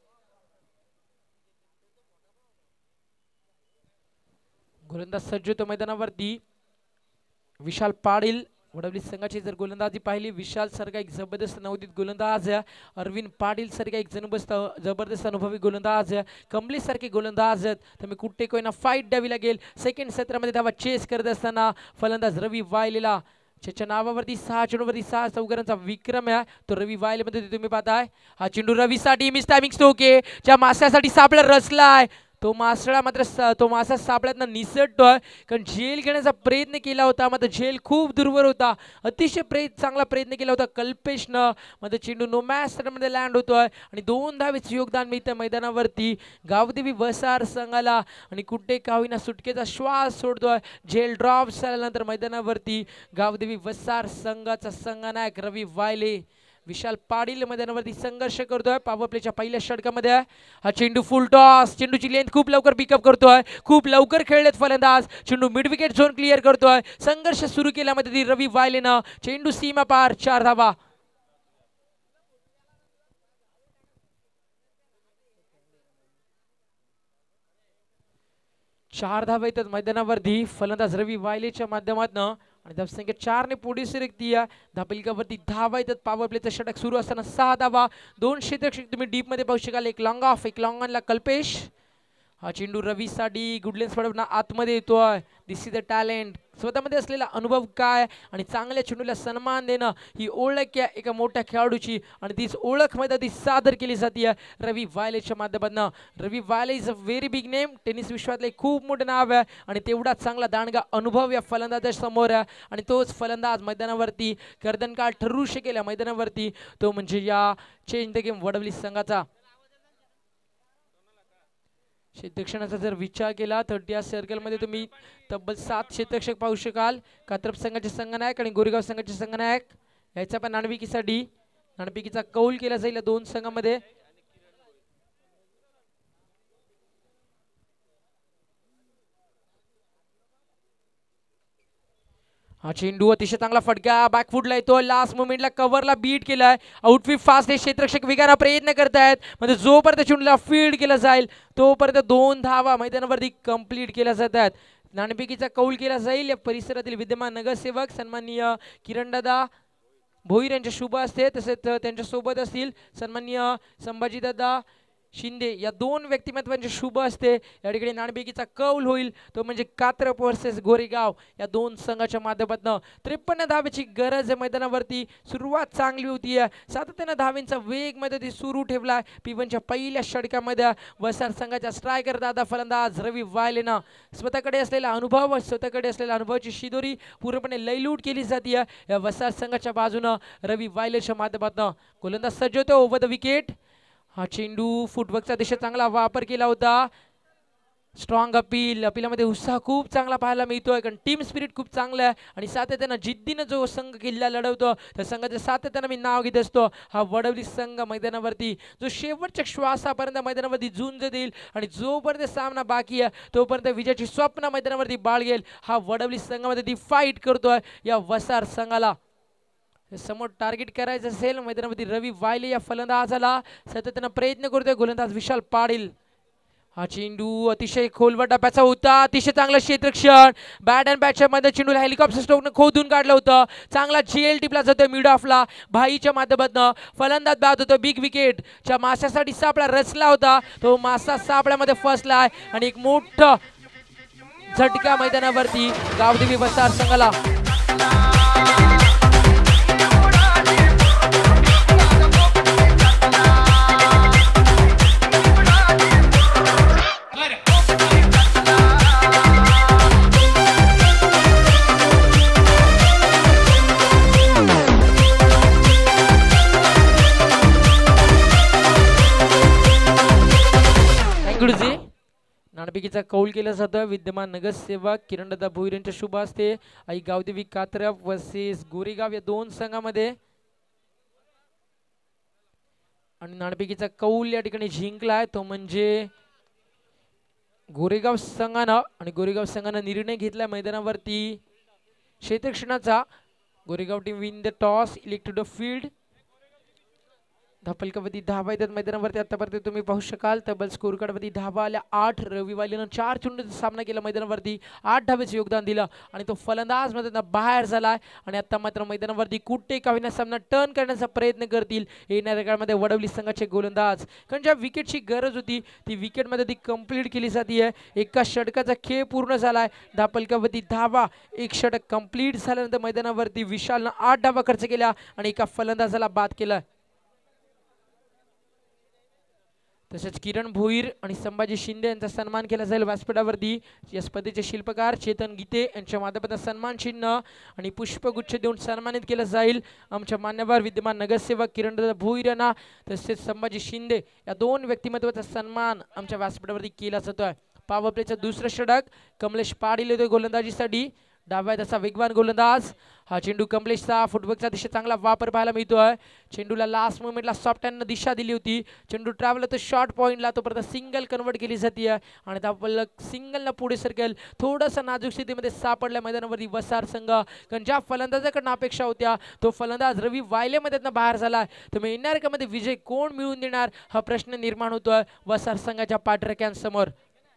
गोलंदाज सज्ज होतो मैदानावरती विशाल पाटील. वडवली संघाची जर गोलंदाजी पाहिली विशाल सारखा एक जबरदस्त नवोदित गोलंदाज आहे. अरविंद पाटील सारखा एक जबरदस्त अनुभवी गोलंदाज आहे. कमलेश सारखे गोलंदाज आहेत त्यामुळे कुठे कोणा फाईट द्यावी लागेल. सेकंड सत्रामध्ये धावा चेस करत असताना फलंदाज रवी वायलेला त्याच्या नावावरती 6 चेंडूवरती 6 चौकारांचा विक्रम आहे तो रवी वायलेमध्ये तुम्ही पाहताय. हा चेंडू रवीसाठी मिस टायमिंग स्ट्रोक आहे ज्या मास्यासाठी सापळा रचलाय तो मासळा मात्र तो मासा सापळ्यातनं निसटतोय कारण झेल घेण्याचा प्रयत्न केला होता मात्र झेल खूप दूरवर होता. अतिशय चांगला प्रयत्न केला होता कल्पेशनं मात्र चेंडू नो मॅचमध्ये लँड होतोय आणि 2 धावेचं योगदान मिळतं मैदानावरती गावदेवी वसार संघाला आणि कुठे का होईना सुटकेचा श्वास सोडतोय. झेल ड्रॉप झाल्यानंतर मैदानावरती गावदेवी वसार संघाचा संघनायक रवी वायले विशाल पाटील मैदानावरती संघर्ष करतोय. पॉवर प्लेच्या पहिल्या षटकामध्ये हा चेंडू फुल टॉस चेंडूची लेंथ खूप लवकर पिकअप करतोय. खूप लवकर खेळलेत फलंदाज. चेंडू मिड विकेट झोन क्लिअर करतोय. संघर्ष सुरू केल्यामध्ये रवी वायलेनं चेंडू सीमा पार 4 धावा. चार धावा येतात मैदानावरती फलंदाज रवी वायलेच्या माध्यमातून आणि धावसंख्या 4 ने पुढे सरकती आहे. धापलिकावरती धावा येतात. पॉवर प्लेचं षटक सुरू असताना 6 धावा. 2 क्षेत्ररक्षक तुम्ही डीप मध्ये पाहू शकाल. एक लॉंग ऑफ एक लॉंग ऑनला कल्पेश. हा चेंडू रवीसाठी गुडलेन्स पडवणं आतमध्ये येतोय. This is the talent. स्वतःमध्ये असलेला अनुभव काय आणि चांगल्या चेंडूला सन्मान देणं ही ओळख आहे एका मोठ्या खेळाडूची आणि तीच ओळख मध्ये ती सादर केली जाते रवी वायलेच्या माध्यमातून. Ravi Wayle is a very big name. Tennis विश्वातले खूप मोठं नाव आहे आणि तेवढाच चांगला दांडगा अनुभव या फलंदाजाच्या समोर आहे आणि तोच फलंदाज मैदानावरती कर्दनकाळ ठरवू शकेल मैदानावरती तो म्हणजे या चेंज द गेम वडवली संघाचा. क्षेत्ररक्षणाचा जर विचार केला तर या सर्कलमध्ये तुम्ही तब्बल 7 क्षेत्ररक्षक पाहू शकाल. कात्रप संघाचे संघनायक आणि गोरेगाव संघाचे संघनायक याचा पण नाणेफेकीचा कौल केला जाईल या 2 संघामध्ये. हा चेंडू अतिशय चांगला फटका बॅकफुटला येतो. लास्ट मोमेंटला कव्हरला बीट केलाय. आउटफीट फास्ट हे क्षेत्ररक्षक वेगाने प्रयत्न करतायत म्हणजे जोपर्यंत चेंडूला फील्ड केला जाईल तोपर्यंत 2 धावा मैदानावरती कंप्लीट केल्या जातात. नाणेफेकीचा कौल केला जाईल या परिसरातील विद्यमान नगरसेवक सन्माननीय किरणदादा भोईर यांच्या शुभ असते, तसेच त्यांच्या सोबत असतील सन्माननीय संभाजीदादा शिंदे या दोन व्यक्तिमत्वांचे शुभ असते। या ठिकाणी नाणेफेकीचा कौल होईल तो म्हणजे कात्रप वर्सेस गोरेगाव या दोन संघाच्या माध्यमातून 53 धावेची गरज आहे मैदानावरती। सुरुवात चांगली होती, सातत्याने धावेंचा वेग मध्ये सुरू ठेवलाय। P1च्या पहिल्या षटकामध्ये वसार संघाच्या स्ट्रायकर दादा फलंदाज रवी वायलेनं स्वतःकडे असलेला अनुभवाची शिदोरी पूर्णपणे लयलूट केली जाते या वसार संघाच्या बाजूनं। रवी वायलेच्या माध्यमातून गोलंदाज सज्ज होतो ओव्हर द विकेट। हा चेंडू फुटवर्कचा दिशा चांगला वापर केला होता। स्ट्रॉंग अपिलामध्ये उत्साह खूप चांगला पाहायला मिळतोय, कारण टीम स्पिरिट खूप चांगलं आहे आणि सातत्यानं जिद्दीनं जो संघ किल्ला लढवतो त्या संघाच्या सातत्यानं मी नाव घेत असतो। हा वडवली संघ मैदानावरती जो शेवटच्या श्वासापर्यंत मैदानावरती झुंज देईल आणि जोपर्यंत सामना बाकी आहे तोपर्यंत विजयाची स्वप्न मैदानावरती बाळगेल। हा वडवली संघामध्ये ती फाईट करतोय या वसार संघाला समोर टार्गेट करायचं असेल मैदानामध्ये रवी वायले या फलंदाजाला सातत्यानं प्रयत्न करतोय गोलंदाज विशाल पाटील। हा चेंडू अतिशय खोलवर डब्याचा होता, अतिशय चांगलं क्षेत्ररक्षण बॅट अँड बॅटच्या मध्ये चेंडूला हेलिकॉप्टर स्ट्रोकनं खोदून काढलं होतं। चांगला जेल टिपला जातोय मिड ऑफला भाईच्या माध्यमातून फलंदाज बाद होतो। बिग विकेटच्या माशासाठी सापळा रचला होता, तो मासा सापळ्यामध्ये फसलाय आणि एक मोठं झटका मैदानावरती गावदेवी वसार संघाला। नाणेफेकीचा कौल केला जातो। विद्यमान नगरसेवक किरणदादा भोईर यांच्या शुभ असते आई गावदेवी कात्रप वर्सेस गोरेगाव या दोन संघामध्ये आणि नाणेफेकीचा कौल या ठिकाणी जिंकलाय तो म्हणजे गोरेगाव संघानं आणि गोरेगाव संघानं निर्णय घेतला मैदानावरती क्षेत्ररक्षणाचा। Goregaon team win the toss elect to the field. धापलकावरती धावा येतात मैदानावरती आतापर्यंत तुम्ही पाहू शकाल। तब्बल स्कोर कार्डवरती धावा आल्या 8। रवी वायलेनं 4 चेंडूंचा सामना केला मैदानावरती 8 धावेचं योगदान दिलं आणि तो फलंदाज मध्ये बाहेर झालाय आणि आता मात्र मैदानावरती कुठे का होईना सामना टर्न करण्याचा प्रयत्न करतील येणाऱ्या काळामध्ये वडवली संघाचे गोलंदाज, कारण ज्या विकेटची गरज होती ती विकेटमध्ये ती कंप्लीट केली जाते। एका षटकाचा खेळ पूर्ण झालाय। धापलकावरती धावा एक षटक कंप्लीट झाल्यानंतर मैदानावरती विशालनं 8 धावा खर्च केल्या आणि एका फलंदाजाला बाद केलं। तसेच किरण भोईर आणि संभाजी शिंदे यांचा सन्मान केला जाईल व्यासपीठावरती। या स्पर्धेचे शिल्पकार चेतन गीते यांच्या माध्यमातून सन्मान चिन्ह आणि पुष्पगुच्छ देऊन सन्मानित केलं जाईल आमच्या मान्यवर विद्यमान नगरसेवक किरणदादा भोईर यांना। तसेच संभाजी शिंदे या दोन व्यक्तिमत्वाचा सन्मान आमच्या व्यासपीठावरती केला जातोय। पॉवर प्लेचं दुसरं षटक कमलेश पाटील येतोय गोलंदाजीसाठी, डाव्या त्याचा वेगवान गोलंदाज। हा चेंडू कमलेशचा फुटवर्कचा दिशा चांगला वापर पाहायला मिळतोय। चेंडूला लास्ट मोमेंटला सॉफ्ट हँडनं दिशा दिली होती, चेंडू ट्रॅव्हल होतो शॉर्ट पॉईंटला, तो परत सिंगल कन्वर्ट केली जाते आणि त्या सिंगलला पुढे सरकेल थोडंसं नाजूक स्थितीमध्ये सापडल्या मैदानावरती वसार संघ, कारण ज्या फलंदाजाकडनं अपेक्षा होत्या तो फलंदाज रवी वायलेमध्ये बाहेर झालाय। तर येणाऱ्या काळामध्ये विजय कोण मिळवून देणार हा प्रश्न निर्माण होतोय वसार संघाच्या पाठराख्यांसमोर।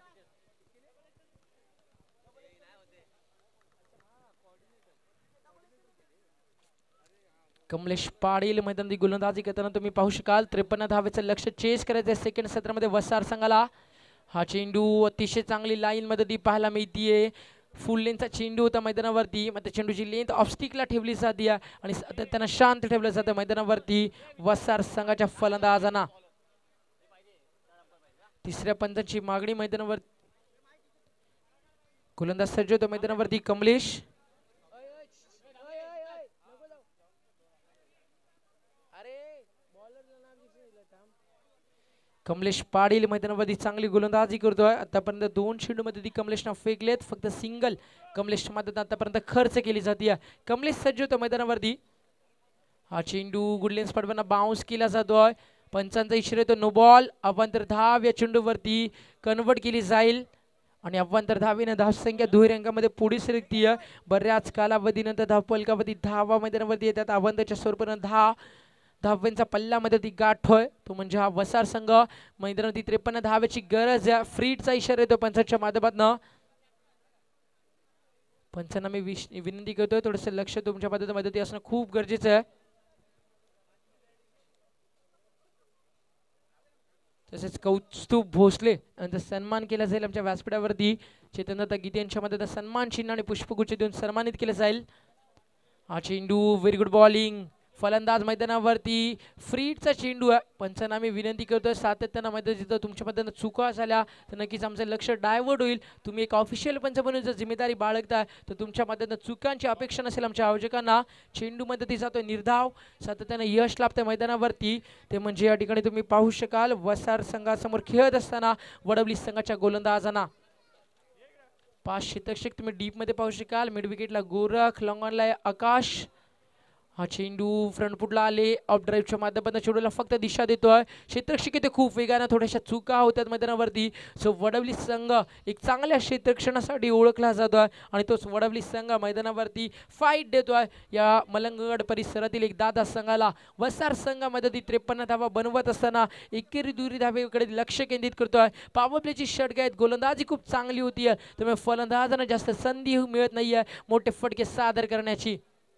कमलेश पाटील मैदानात गोलंदाजी करताना तुम्ही पाहू शकाल। 53 धावेचं लक्ष्य चेस करायचं आहे सेकंड सत्रामध्ये वसार संघाला। हा चेंडू अतिशय चांगली लाईन मध्ये ती पाहायला मिळतीये। फुल लेनचा चेंडू होता मैदानावरती, मग त्या चेंडूची लेंथ ऑफ स्टिकला ठेवली जाते आणि त्यांना शांत ठेवलं जातं मैदानावरती वसार संघाच्या फलंदाजांना। तिसऱ्या पंचाची मागणी मैदानावर गोलंदाज सज्ज होतो मैदानावरती कमलेश। कमलेश पाटील मैदानावरती चांगली गोलंदाजी करतोय। आतापर्यंत 2 चेंडूमध्ये ती कमलेशनं फेकलेत, फक्त सिंगल कमलेशच्या माध्यमातून आतापर्यंत खर्च केली जाते। कमलेश सज्ज होतो मैदानावरती। हा चेंडू गुडलेन स्पॉटवरनं बाउन्स केला जातोय, पंचांचा इशारा येतो नो बॉल। अवांतर धाव या चेंडूवरती कन्वर्ट केली जाईल आणि अवांतर धावेनं धावसंख्या दुहेरी अंकामध्ये पुढे सरकतीये। बऱ्याच कालावधीनंतर धावफलकावरती धावा मैदानावरती येतात अवांतरच्या स्वरूपानं धावांचा पल्ल्यामध्ये ती गाठोय तो म्हणजे हा वसार संघ। मैदानावरती 53 धावेची गरज आहे, फ्रीडचा इशारा येतो पंचांच्या माध्यमातून। पंचांना मी विनंती करतोय थोडंसं लक्ष तुमच्या मदती असणं खूप गरजेचं आहे। तसेच कौस्तुभ भोसले यांचा सन्मान केला जाईल आमच्या व्यासपीठावरती. चेतनदत्त गीते यांच्या मध्ये सन्मान चिन्ह आणि पुष्पगुच्छ देऊन सन्मानित केलं जाईल. हा चेंडू व्हेरी गुड बॉलिंग. फलंदाज मैदानावरती फ्रीडचा चेंडू आहे. पंचनामे विनंती करतोय सातत्यानं मैदानात जिथं तुमच्या मधनं चुका झाल्या तर नक्कीच आमचं लक्ष डायव्हर्ट होईल. तुम्ही एक ऑफिशियल पंच म्हणून जर जिम्मेदारी बाळगताय तर तुमच्या मधनं चुकांची अपेक्षा नसेल आमच्या आयोजकांना. चेंडू मध्ये जातोय निर्धाव. सातत्यानं यश लाभतंय मैदानावरती. ते म्हणजे या ठिकाणी तुम्ही पाहू शकाल वसार संघासमोर खेळत असताना वडवली संघाच्या गोलंदाजांना 5 षटक तुम्ही डीप मध्ये पाहू शकाल. मिड विकेटला गोरख, लॉंग ऑनला आकाश. हा चेंडू फ्रंट फुटला आले. ऑफ ड्राईव्हच्या माध्यमातून चेंडूला फक्त दिशा देतोय. क्षेत्ररक्षक इथे खूप वेगानं थोड्याशा चुका होत्यात मैदानावरती. सो वडवली संघ एक चांगल्या क्षेत्ररक्षणासाठी ओळखला जातोय आणि तोच वडवली संघ मैदानावरती फाईट देतोय. या मलंगगड परिसरातील एक दादा संघाला वसार संघामध्ये 53 धावा बनवत असताना एकेरी दुरी धावेकडे लक्ष केंद्रित करतोय. पॉवर प्लेची षटक आहेत. गोलंदाजी खूप चांगली होतीये त्यामुळे फलंदाजांना जास्त संधी मिळत नाहीये मोठे फटके सादर करण्याची.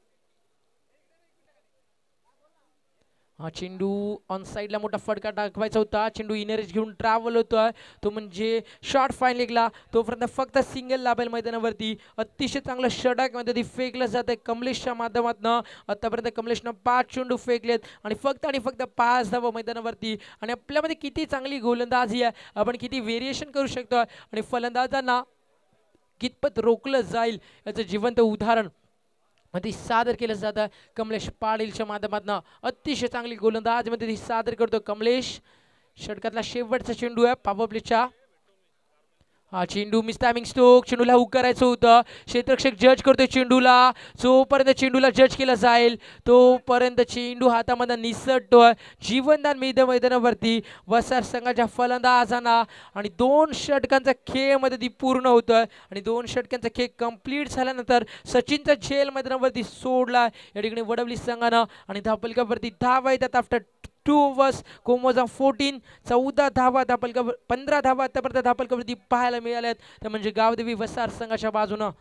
हा चेंडू ऑन साईडला मोठा फटका टाकवायचा होता. चेंडू इनरेज घेऊन ट्रॅव्हल होतोय तो म्हणजे शॉर्ट फाईन लेगला. तोपर्यंत फक्त सिंगल लाभेल मैदानावरती. अतिशय चांगलं षटक मध्ये फेकलं जात आहे कमलेशच्या माध्यमातून. आतापर्यंत कमलेशनं 5 चेंडू फेकलेत आणि फक्त 5 धावा मैदानावरती. आणि आपल्यामध्ये किती चांगली गोलंदाजी आहे. आपण किती व्हेरिएशन करू शकतो आणि फलंदाजांना कितपत रोखलं जाईल याचं जिवंत उदाहरण मध्ये सादर केलं जातं कमलेश पाटीलच्या माध्यमातून. अतिशय चांगली गोलंदाज मध्ये सादर करतो कमलेश. षटकातला शेवटचा चेंडू आहे पॉवर प्लेचा. हा चेंडू मिस टायमिंग स्ट्रोक. चेंडूला हुक करायचं होतं. क्षेत्ररक्षक जज करतोय चेंडूला. जोपर्यंत चेंडूला जज केला जाईल तोपर्यंत चेंडू हातामध्ये निसटतोय. जीवनदान मिळतं मैदानावरती वसार संघाच्या फलंदाजांना. आणि 2 षटकांचा खेळ मध्ये पूर्ण होतोय आणि 2 षटकांचा खेळ कंप्लीट झाल्यानंतर सचिनचा झेल मैदानावरती सोडला या ठिकाणी वडवली संघानं. आणि धावपलकावरती धावा येतात आफ्टर 2 overs. कोमोजा 14 14 धावा धापलकावर 15 धावा आतापर्यंत धापलकावरती पाहायला मिळाल्यात. ते म्हणजे गावदेवी वसार संघाच्या बाजूनं.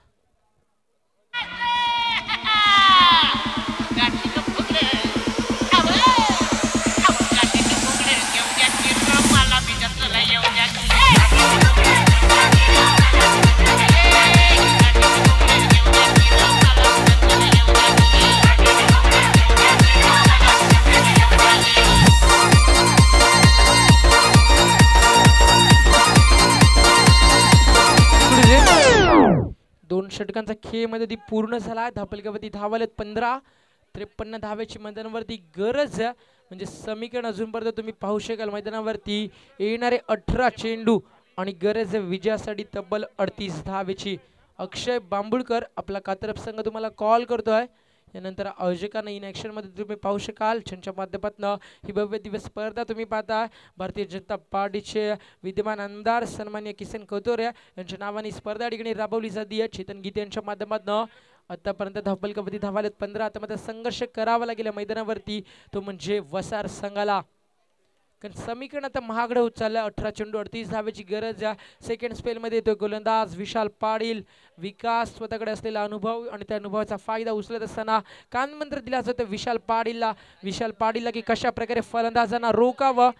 दोन षटकांचा खेळ मध्ये पूर्ण झाला. धापलकावरती धावालेत 15. 53 धाव्याची मैदानावरती गरज आहे. म्हणजे समीकरण अजूनपर्यंत तुम्ही पाहू शकाल मैदानावरती येणारे 18 चेंडू आणि गरज आहे विजयासाठी तब्बल 38 धावेची. अक्षय बांबुळकर आपला कात्रप संघ तुम्हाला कॉल करतोय. यानंतर आयोजकांना इन ॲक्शन मध्ये तुम्ही पाहू शकाल त्यांच्या माध्यमातून ही भव्य दिवस स्पर्धा तुम्ही पाहता. भारतीय जनता पार्टीचे विद्यमान आमदार सन्मान्य किसन कटोरे यांच्या नावाने स्पर्धा ठिकाणी राबवली जाते. चेतन गीते यांच्या माध्यमातून आतापर्यंत धावपलकावरती धावालेत 15. आता मध्ये संघर्ष करावा लागेल मैदानावरती तो म्हणजे वसार संघाला. कारण समीकरण आता महागडं होत चाललं. 18 चेंडू 38 धावेची गरज आहे. सेकंड स्पेलमध्ये येतोय गोलंदाज विशाल पाटील. विकास स्वतःकडे असलेला अनुभव आणि त्या अनुभवाचा फायदा उचलत असताना कानमंत्र दिला जातो विशाल पाटीलला की कशा प्रकारे फलंदाजांना रोकावं.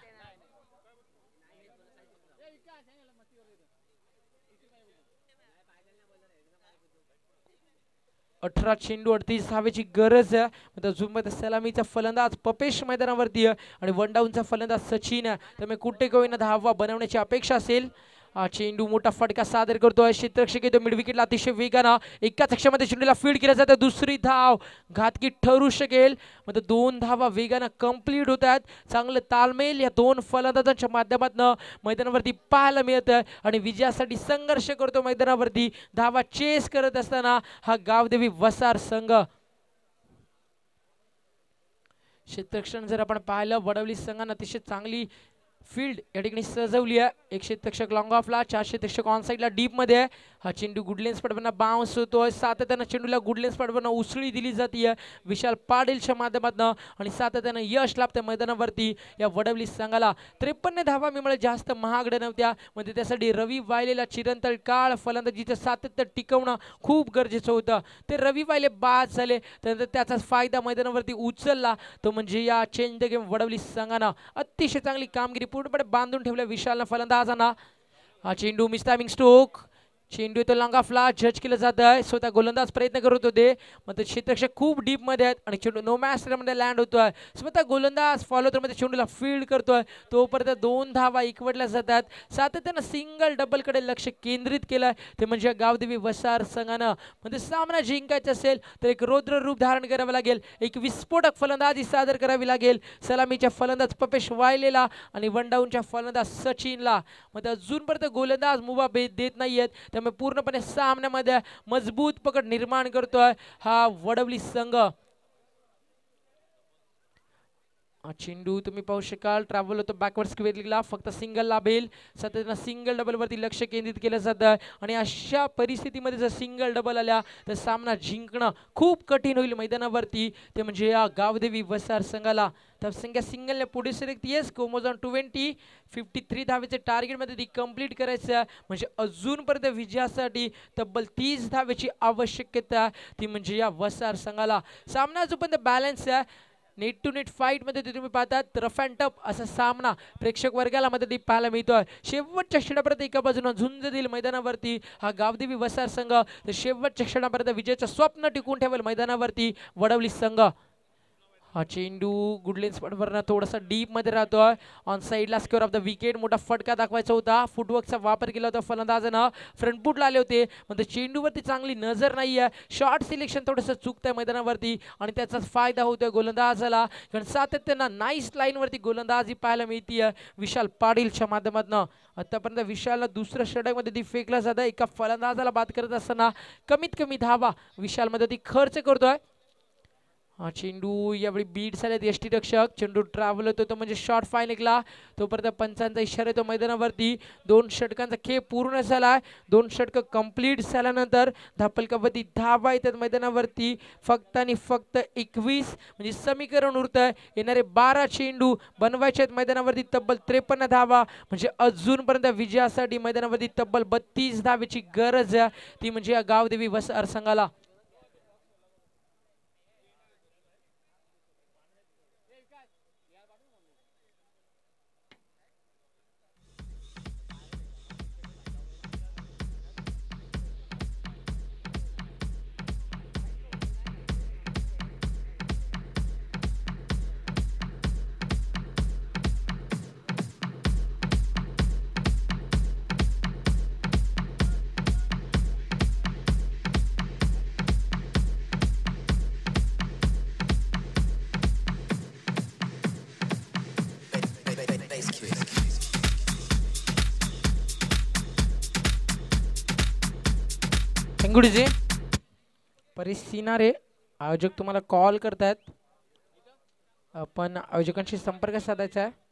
18 चेंडू 38 धावेची गरज आहे. सलामीचा फलंदाज पपेश मैदानावरती आणि वन डाऊनचा फलंदाज सचिन. त्यामुळे कुठे कोईना धावा बनवण्याची अपेक्षा असेल. चेंडू मोठा फटका सादर करतोय. क्षेत्ररक्षक येतो मिड विकेटला अतिशय वेगानं. एकाच अक्षामध्ये चेंडूला फीड केलं जातं. दुसरी धाव घातकी ठरू शकेल. म्हणजे 2 धावा वेगानं कंप्लीट होत आहेत. चांगलं तालमेल या 2 फलंदाजांच्या माध्यमातून मैदानावरती पाहायला मिळतं आणि विजयासाठी संघर्ष करतो मैदानावरती. धावा चेस करत असताना हा गावदेवी वसार संघ. क्षेत्ररक्षण जर आपण पाहिलं वडवली संघानं अतिशय चांगली फील्ड या ठिकाणी सजवली आहे. 100 क्षेत्ररक्षक लॉंग ऑफला, 400 क्षेत्ररक्षक ऑन साईडला डीप मध्ये. हा चेंडू गुडलेन्स पडवणं बाउन्स होतोय. सातत्यानं चेंडूला गुडलेन्स पडवणं उसळी दिली जाते विशाल पाटीलच्या माध्यमातून आणि सातत्यानं यश लाभतं मैदानावरती या वडवली संघाला. 53 धावा मिळाल्या, जास्त महागड्या नव्हत्या. म्हणजे त्यासाठी रवी वायलेला चिरंतन काळ फलंदाजीचं सातत्य टिकवणं खूप गरजेचं होतं. ते रवी वायले बाद झाले, त्यानंतर त्याचा फायदा मैदानावरती उचलला तो म्हणजे या चेंज द गेम वडवली संघानं अतिशय चांगली कामगिरी पूर्णपणे बांधून ठेवल्या विशालनं फलंदाजांना. हा चेंडू मिस टायमिंग स्ट्रोक, चेंडू येतो लांगा फ्ला जज केलं जात आहे. स्वतः गोलंदाज प्रयत्न करत होते, मग क्षेत्ररक्षक खूप डीप मध्ये आहेत आणि चेंडू नो मॅच मध्ये लँड होतोय. स्वतः गोलंदाज फॉलो मध्ये चेंडूला फील्ड करतोय. तोपर्यंत 2 धावा इकवटल्या जातात. सातत्यानं सिंगल डबल कडे लक्ष केंद्रित केलंय ते म्हणजे गावदेवी वसार संघानं. म्हणजे सामना जिंकायचा असेल तर एक रौद्र रूप धारण करावं लागेल, एक विस्फोटक फलंदाजी सादर करावी लागेल. सलामीच्या फलंदाज पपेश वायलेला आणि वनडाऊनच्या फलंदाज सचिनला. मग अजूनपर्यंत गोलंदाज मुभा देत नाहीयेत, त्यामुळे पूर्णपणे सामन्यामध्ये मजबूत पकड निर्माण करतोय हा वडवली संघ. चेंडू तुम्ही पाहू शकाल ट्रॅव्हल होतो बॅकवर्ड स्क्वेअरला, फक्त सिंगल लाभेल. सतत सिंगल डबल वरती लक्ष केंद्रित केलं जातं आणि अशा परिस्थितीमध्ये जर सिंगल डबल आल्या तर सामना जिंकणं खूप कठीण होईल मैदानावरती, ते म्हणजे या गावदेवी वसार संघाला. तर संख्या सिंगलने पुढे सरकती आहे. कोमोजॉन 53 धावेचे टार्गेटमध्ये ती कंप्लीट करायचं म्हणजे अजूनपर्यंत विजयासाठी तब्बल 30 धावेची आवश्यकता ती म्हणजे या वसार संघाला. सामना जोपर्यंत बॅलन्स आहे, नेट टू नेट फाईट मध्ये तुम्ही पाहतात रफ अँड टफ असा सामना प्रेक्षक वर्गाला मध्ये पाहायला मिळतोय. शेवटच्या क्षणापर्यंत एका बाजूने झुंज देईल मैदानावरती हा गावदेवी वसार संघ, तर शेवटच्या क्षणापर्यंत विजयाचं स्वप्न टिकून ठेवेल मैदानावरती वडवली संघ. हा चेंडू गुडलेन्स पडवरनं थोडासा डीप मध्ये राहतोय. ऑन साईडला स्क्वेअर ऑफ द विकेट मोठा फटका दाखवायचा होता. फुटवर्कचा वापर केला होता फलंदाजानं, फ्रंट फुटला आले होते, म्हणजे चेंडूवरती चांगली नजर नाहीये. शॉर्ट सिलेक्शन थोडंसं चुकतंय मैदानावरती आणि त्याचाच फायदा होतोय गोलंदाजाला, कारण सातत्यानं नाईस लाईनवरती गोलंदाजी पाहायला मिळतीये विशाल पाटीलच्या माध्यमातून. आतापर्यंत विशालला दुसऱ्या षटकामध्ये ती फेकला जातं. एका फलंदाजाला बाद करत असताना कमीत कमी धावा विशालमध्ये ती खर्च करतोय. हा चेंडू यावेळी बीट झालेत यष्टीरक्षक. चेंडू ट्रॅव्हल होतो तो म्हणजे शॉर्ट फायनलला, तोपर्यंत पंचांचा इशारा येतो मैदानावरती. 2 षटकांचा खेळ पूर्ण झालाय. 2 षटक कंप्लीट झाल्यानंतर धापलकावरती धावा येतात मैदानावरती फक्त आणि फक्त 21, म्हणजे समीकरण उरतंय. येणारे 12 चेंडू बनवायचे आहेत मैदानावरती तब्बल 53 धावा, म्हणजे अजूनपर्यंत विजयासाठी मैदानावरती तब्बल 32 धावेची गरज आहे, ती म्हणजे या गावदेवी वसार संघाला. गुडीजी परेश सिनारे आयोजक तुम्हाला कॉल करतायत, आपण आयोजकांशी संपर्क साधायचा आहे.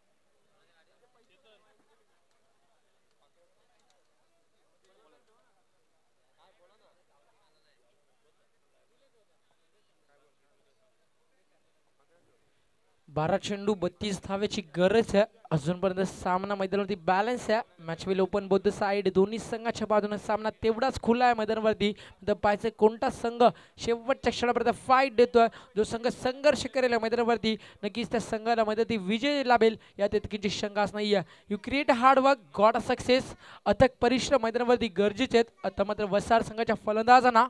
बारा चेंडू 32 धावेची गरज आहे. अजूनपर्यंत सामना मैदानावरती बॅलन्स आहे. Match will open both side, दोन्ही संघाच्या बाजूने सामना तेवढाच खुला आहे मैदानावरती. पाहायचं कोणता संघ शेवटच्या क्षणापर्यंत फाईट देतोय. जो संघ संघर्ष करेल मैदानावरती नक्कीच त्या संघाला मैदानावरती विजय लाभेल यात तितकीची शंकाच नाही आहे. You create hard work got a success. अथक परिश्रम मैदानावरती गरजेचे आहेत. आता मात्र वसार संघाच्या फलंदाजांना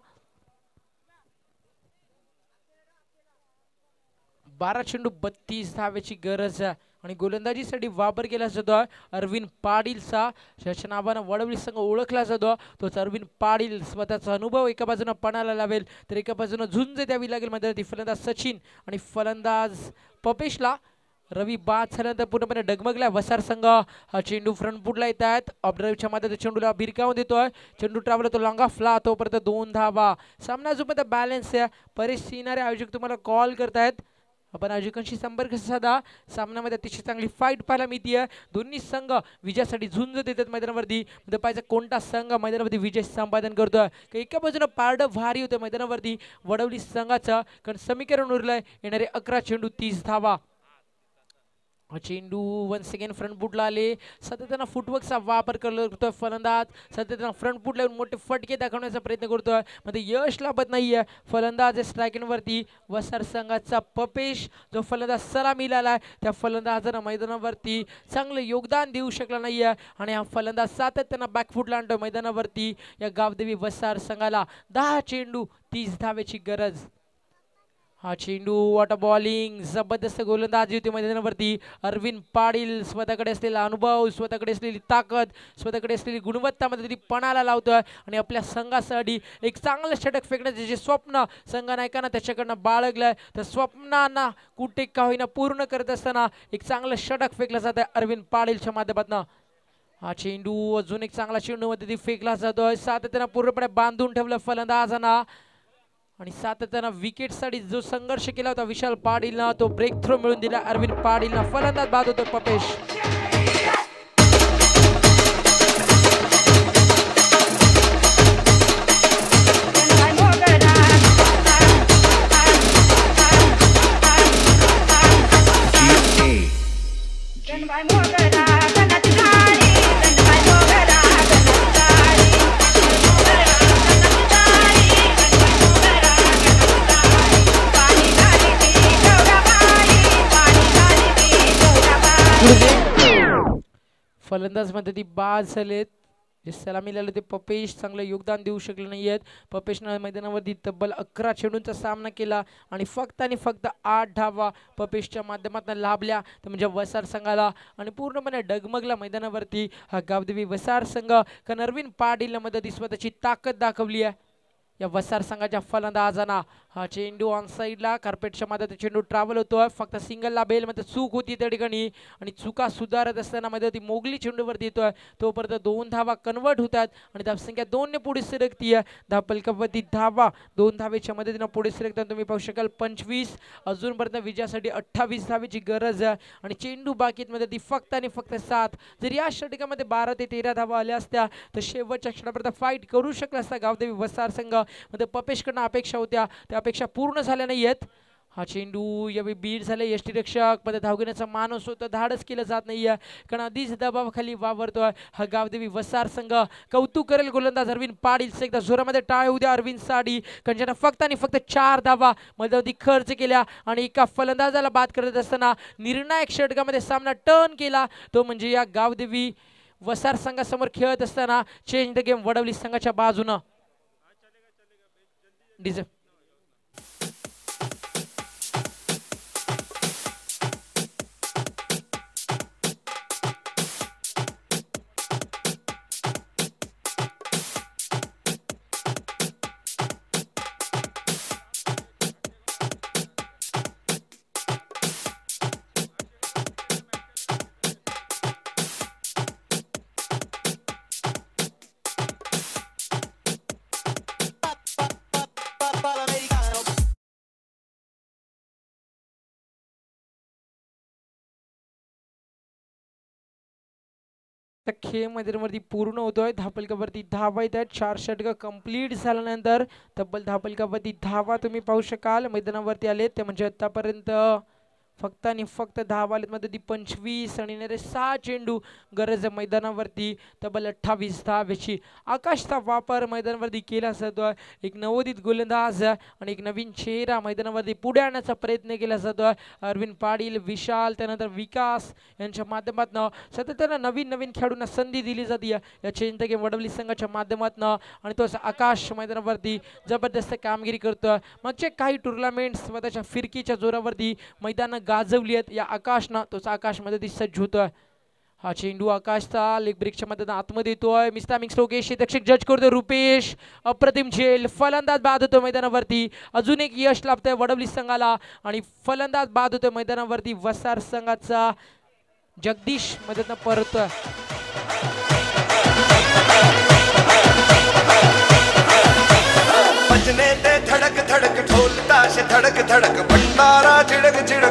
12 चेंडू 32 धावेची गरज आहे आणि गोलंदाजीसाठी वापर केला जातो अरविंद पाटीलचा. ज्याच्या नावानं वडवली संघ ओळखला जातो तोच अरविंद पाटील. स्वतःचा अनुभव एका बाजूने पणाला लावेल तर एका बाजूने झुंज द्यावी लागेल मैदानावरती फलंदाज सचिन आणि फलंदाज पपेशला. रवी बाद झाल्यानंतर पूर्णपणे डगमगला वसार संघ. हा चेंडू फ्रंट फुटला येत आहेत. ऑपड्राईव्हच्या माध्यमातून चेंडूला भिरकावून देतोय. चेंडू ट्रॅव्हल होतो लांगा फ्ला, तोपर्यंत 2 धावा. सामना जोपर्यंत बॅलन्स आहे. परेश सिनारे आयोजक तुम्हाला कॉल करतायत. आपण आयोजकांशी संपर्क साधा. सामन्यामध्ये अतिशय चांगली फाईट पाहायला मिळते. दोन्ही संघ विजयासाठी झुंज देतात मैदानावरती. पाहिजे कोणता संघ मैदानावरती विजय संपादन करतोय. एका बाजूने पारड भारी होतं मैदानावरती वडवली संघाचं, कारण समीकरण उरलंय. येणारे 11 चेंडू 30 धावा. चेंडू वन्स अगेन फ्रंट फुटला आले. सातत्यानं फुटवर्कचा वापर करतोय फलंदाज. सातत्यानं फ्रंट फुट लावून मोठे फटके दाखवण्याचा प्रयत्न करतोय, मध्ये यश लाभत नाहीये. फलंदाज स्ट्रायकिंगवरती वसार संघाचा पपेश, जो फलंदाज सलामीला आलाय त्या फलंदाजानं मैदानावरती चांगलं योगदान देऊ शकला नाहीये आणि हा फलंदाज सातत्यानं बॅकफुटला आणतोय मैदानावरती. या गावदेवी वसार संघाला 10 चेंडू 30 धावेची गरज. हा चेंडू वॉटर बॉलिंग, जबरदस्त गोलंदाजी होती मैदानावरती. अरविंद पाटील स्वतःकडे असलेला अनुभव, स्वतःकडे असलेली ताकद, स्वतःकडे असलेली गुणवत्ता मध्ये पणाला लावतोय आणि आपल्या संघासाठी एक चांगलं षटक फेकण्याचे जे स्वप्न संघनायकांना त्याच्याकडनं बाळगलंय, त्या स्वप्नांना कुठे का होईना पूर्ण करत असताना एक चांगलं षटक फेकलं जात आहे अरविंद पाटीलच्या माध्यमातून. हा चेंडू अजून एक चांगला चेंडू मध्ये फेकला जातोय. सातत्यानं पूर्णपणे बांधून ठेवलं फलंदाजांना आणि सातत्यानं विकेटसाठी जो संघर्ष केला होता विशाल पाटीलनं, तो ब्रेक थ्रो मिळून दिला अरविंद पाटीलनं. फलंदाज बाद होतो पपेश. फलंदाज मध्ये ती बाद झालेत. जे सलामीला आले ते पपेश चांगलं योगदान देऊ शकले नाहीयेत. पपेशनं मैदानावरती तब्बल 11 चेंडूंचा सामना केला आणि फक्त 8 धावा पपेशच्या माध्यमातून लाभल्या, तर म्हणजे वसार संघाला. आणि पूर्णपणे डगमगला मैदानावरती हा गावदेवी वसार संघ, कारण अरविंद पाटीलनं मदती स्वतःची ताकद दाखवली आहे या वसार संघाच्या फलंदाजांना. हा चेंडू ऑन साईडला कार्पेटच्या मध्ये चेंडू ट्रॅव्हल होतोय. फक्त सिंगलला बेल मध्ये चूक होती त्या ठिकाणी आणि चुका सुधारत असताना मध्ये ती मोगली चेंडूवरती येतोय. तोपर्यंत 2 धावा कन्वर्ट होतात आणि धावसंख्या 2 ने पुढे सरकतीये. धावफलकावरती धावा 2 धावेच्या मदतीनं पुढे सरकताना तुम्ही पाहू शकाल 25. अजूनपर्यंत विजयासाठी 28 धावेची गरज आहे आणि चेंडू बाकीत मध्ये ती फक्त 7. जर या षटकामध्ये 12 ते 13 धावा आल्या असत्या तर शेवटच्या क्षणापर्यंत फाईट करू शकला असता गावदेवी वसार संघ. मध्ये पपेशकडनं अपेक्षा होत्या, त्या अपेक्षा पूर्ण झाल्या नाहीयेत. हा चेंडू यावेळी बीड झाले. यष्टीरक्षक मध्ये धाव घेण्याचा माणूस होता, धाडस केलं जात नाहीये कारण आधीच दबावाखाली वावरतोय हा गावदेवी वसार संघ. कौतुक करेल गोलंदाज अरविंद पाटील. एकदा जोरामध्ये टाळ उद्या अरविंद साडी, कारण ज्यानं फक्त 4 धावा मध्ये खर्च केल्या आणि एका फलंदाजाला बाद करत असताना निर्णायक षटकामध्ये सामना टर्न केला, तो म्हणजे या गावदेवी वसार संघासमोर खेळत असताना चेंज द गेम वडवली संघाच्या बाजूनं. डीजे खेळ मैदानावरती पूर्ण होतोय. धावफलकावरती धावा येत आहेत. 4 षटकं कंप्लीट झाल्यानंतर तब्बल धावफलकावरती धावा तुम्ही पाहू शकाल मैदानावरती आलेत, ते म्हणजे आतापर्यंत फक्त धावा आलेत मध्ये ती 25 आणि 6 चेंडू गरज मैदानावरती तब्बल 28 धावेची. आकाशचा वापर मैदानावरती केला जातोय. एक नवोदित गोलंदाज आणि एक नवीन चेहरा मैदानावरती पुढे आणण्याचा प्रयत्न केला जातोय. अरविंद पाटील, विशाल, त्यानंतर विकास यांच्या माध्यमातून सातत्यानं नवीन खेळाडूंना संधी दिली जाते या चेंज द गेम वडवली संघाच्या माध्यमातून. आणि तोच आकाश मैदानावरती जबरदस्त कामगिरी करतोय. मागचे काही टुर्नामेंट स्वतःच्या फिरकीच्या जोरावरती मैदान गाजवली आहेत या आकाशनं, तोच आकाश मध्ये सज्ज होतोय. हा चेंडू आकाशचा लेग ब्रेकच्या मदतीने आतमध्ये येतोय. मिस्तामिक स्ट्रोकेश दक्षिण जज करतोय रुपेश. अप्रतिम झेल. फलंदाज बाद होतोय मैदानावरती. अजून एक यश लाभतंय वडवली संघाला आणि फलंदाज बाद होतोय मैदानावरती वसार संघाचा जगदीश मदतीनं परतोय. बजने ते धड़क धड़क ढोल ताश धड़क धड़क भंडारा चिड़क चिड़क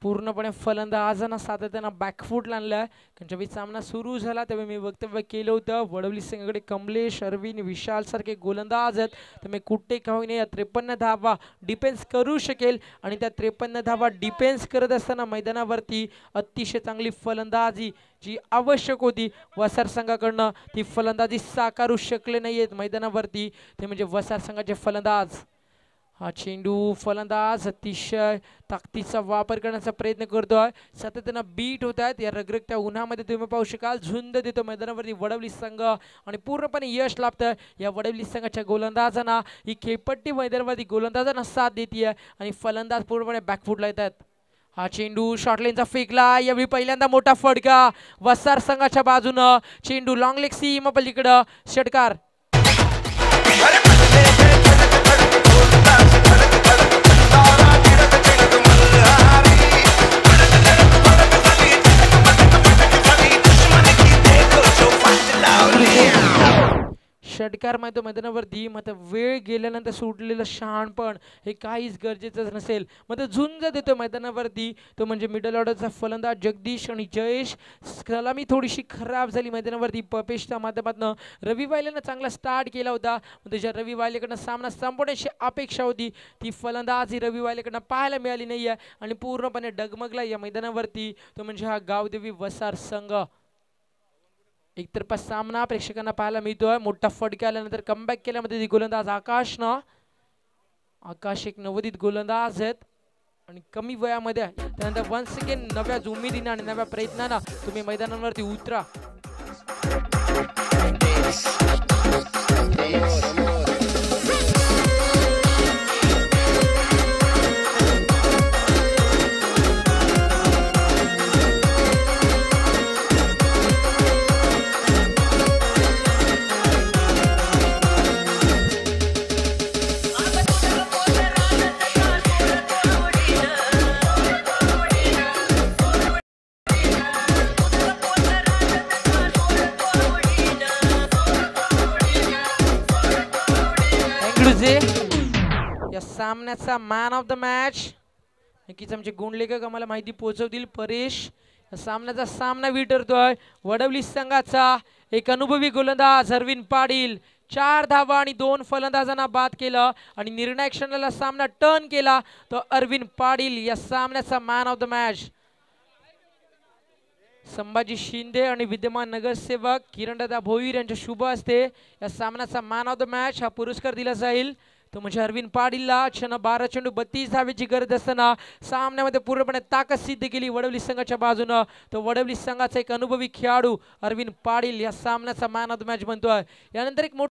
पूर्णपणे फलंदाजांना सातत्यानं बॅकफूट आणलाय. ज्यावेळी सामना सुरू झाला त्यावेळी मी वक्तव्य केलं होतं वडवली संघाकडे कमलेश, अरविंद, विशाल सारखे गोलंदाज आहेत. त्यामुळे कुठे का होईना या 53 धावा डिफेन्स करू शकेल आणि त्या 53 धावा डिफेन्स करत असताना मैदानावरती अतिशय चांगली फलंदाजी जी आवश्यक होती वसार संघाकडनं ती फलंदाजी साकारू शकले नाहीयेत मैदानावरती. ते म्हणजे वसार संघाचे फलंदाज. हा चेंडू फलंदाज अतिशय ताकदीचा वापर करण्याचा प्रयत्न करतोय. सातत्यानं बीट होत आहेत या रगरगत्या उन्हामध्ये तुम्ही पाहू शकाल. झुंज देतो मैदानावरती वडवली संघ आणि पूर्णपणे यश लाभतंय या वडवली संघाच्या गोलंदाजांना. ही खेळपट्टी मैदानावरती गोलंदाजांना साथ देते आणि फलंदाज पूर्णपणे बॅकफूटला येतात. हा चेंडू शॉर्टलाईनचा फेकला. यावेळी पहिल्यांदा मोठा फटका वसार संघाच्या बाजूनं. चेंडू लॉंग लेग सीमा पलीकडं षटकार. षटकार माहिती मैदानावरती मात्र वेळ गेल्यानंतर सुटलेलं शहाणपण हे काहीच गरजेचं नसेल. मात्र झुंज देतो मैदानावरती तो म्हणजे मिडल ऑर्डरचा फलंदाज जगदीश आणि जयेश. सलामी थोडीशी खराब झाली मैदानावरती पपेशच्या माध्यमातून. रवी वायलेनं चांगला स्टार्ट केला होता. त्याच्या रवी वायलेकडनं सामना संपवण्याची अपेक्षा होती ती फलंदाजी रवी वायलेकडनं पाहायला मिळाली नाही आहे आणि पूर्णपणे डगमगला या मैदानावरती तो म्हणजे हा गावदेवी वसार संघ. एकतर्फा सामना प्रेक्षकांना पाहायला मिळतोय. मोठा फटका आल्यानंतर कमबॅक केल्यामध्ये गोलंदाज आकाश एक नवोदित गोलंदाज आहेत आणि कमी वयामध्ये त्यानंतर वन्स अगेन नव्या उमेदीनं आणि नव्या प्रयत्नानं तुम्ही मैदानावरती उतरा. या सामन्याचा मॅन ऑफ द मॅच नक्कीच आमचे गुणलेखक आम्हाला माहिती पोहोचवतील. परेश या सामन्याचा सामना विटरतोय वडवली संघाचा एक अनुभवी गोलंदाज अरविंद पाटील. 4 धावा आणि 2 फलंदाजांना बाद केलं आणि निर्णायक क्षणाला सामना टर्न केला तो अरविंद पाटील या सामन्याचा man of the match. Sambhaji Shinde आणि विद्यमान नगरसेवक किरणदादा भोईर यांच्या शुभ हस्ते या सामन्याचा मॅन ऑफ द मॅच हा पुरस्कार दिला जाईल. तो म्हणजे अरविंद पाटीलला. 12 चेंडू 32 धावेची गरज असताना सामन्यामध्ये पूर्णपणे ताकद सिद्ध केली वडवली संघाच्या बाजूनं. तो वडवली संघाचा एक अनुभवी खेळाडू अरविंद पाटील या सामन्याचा मॅन ऑफ द मॅच बनतोय. यानंतर एक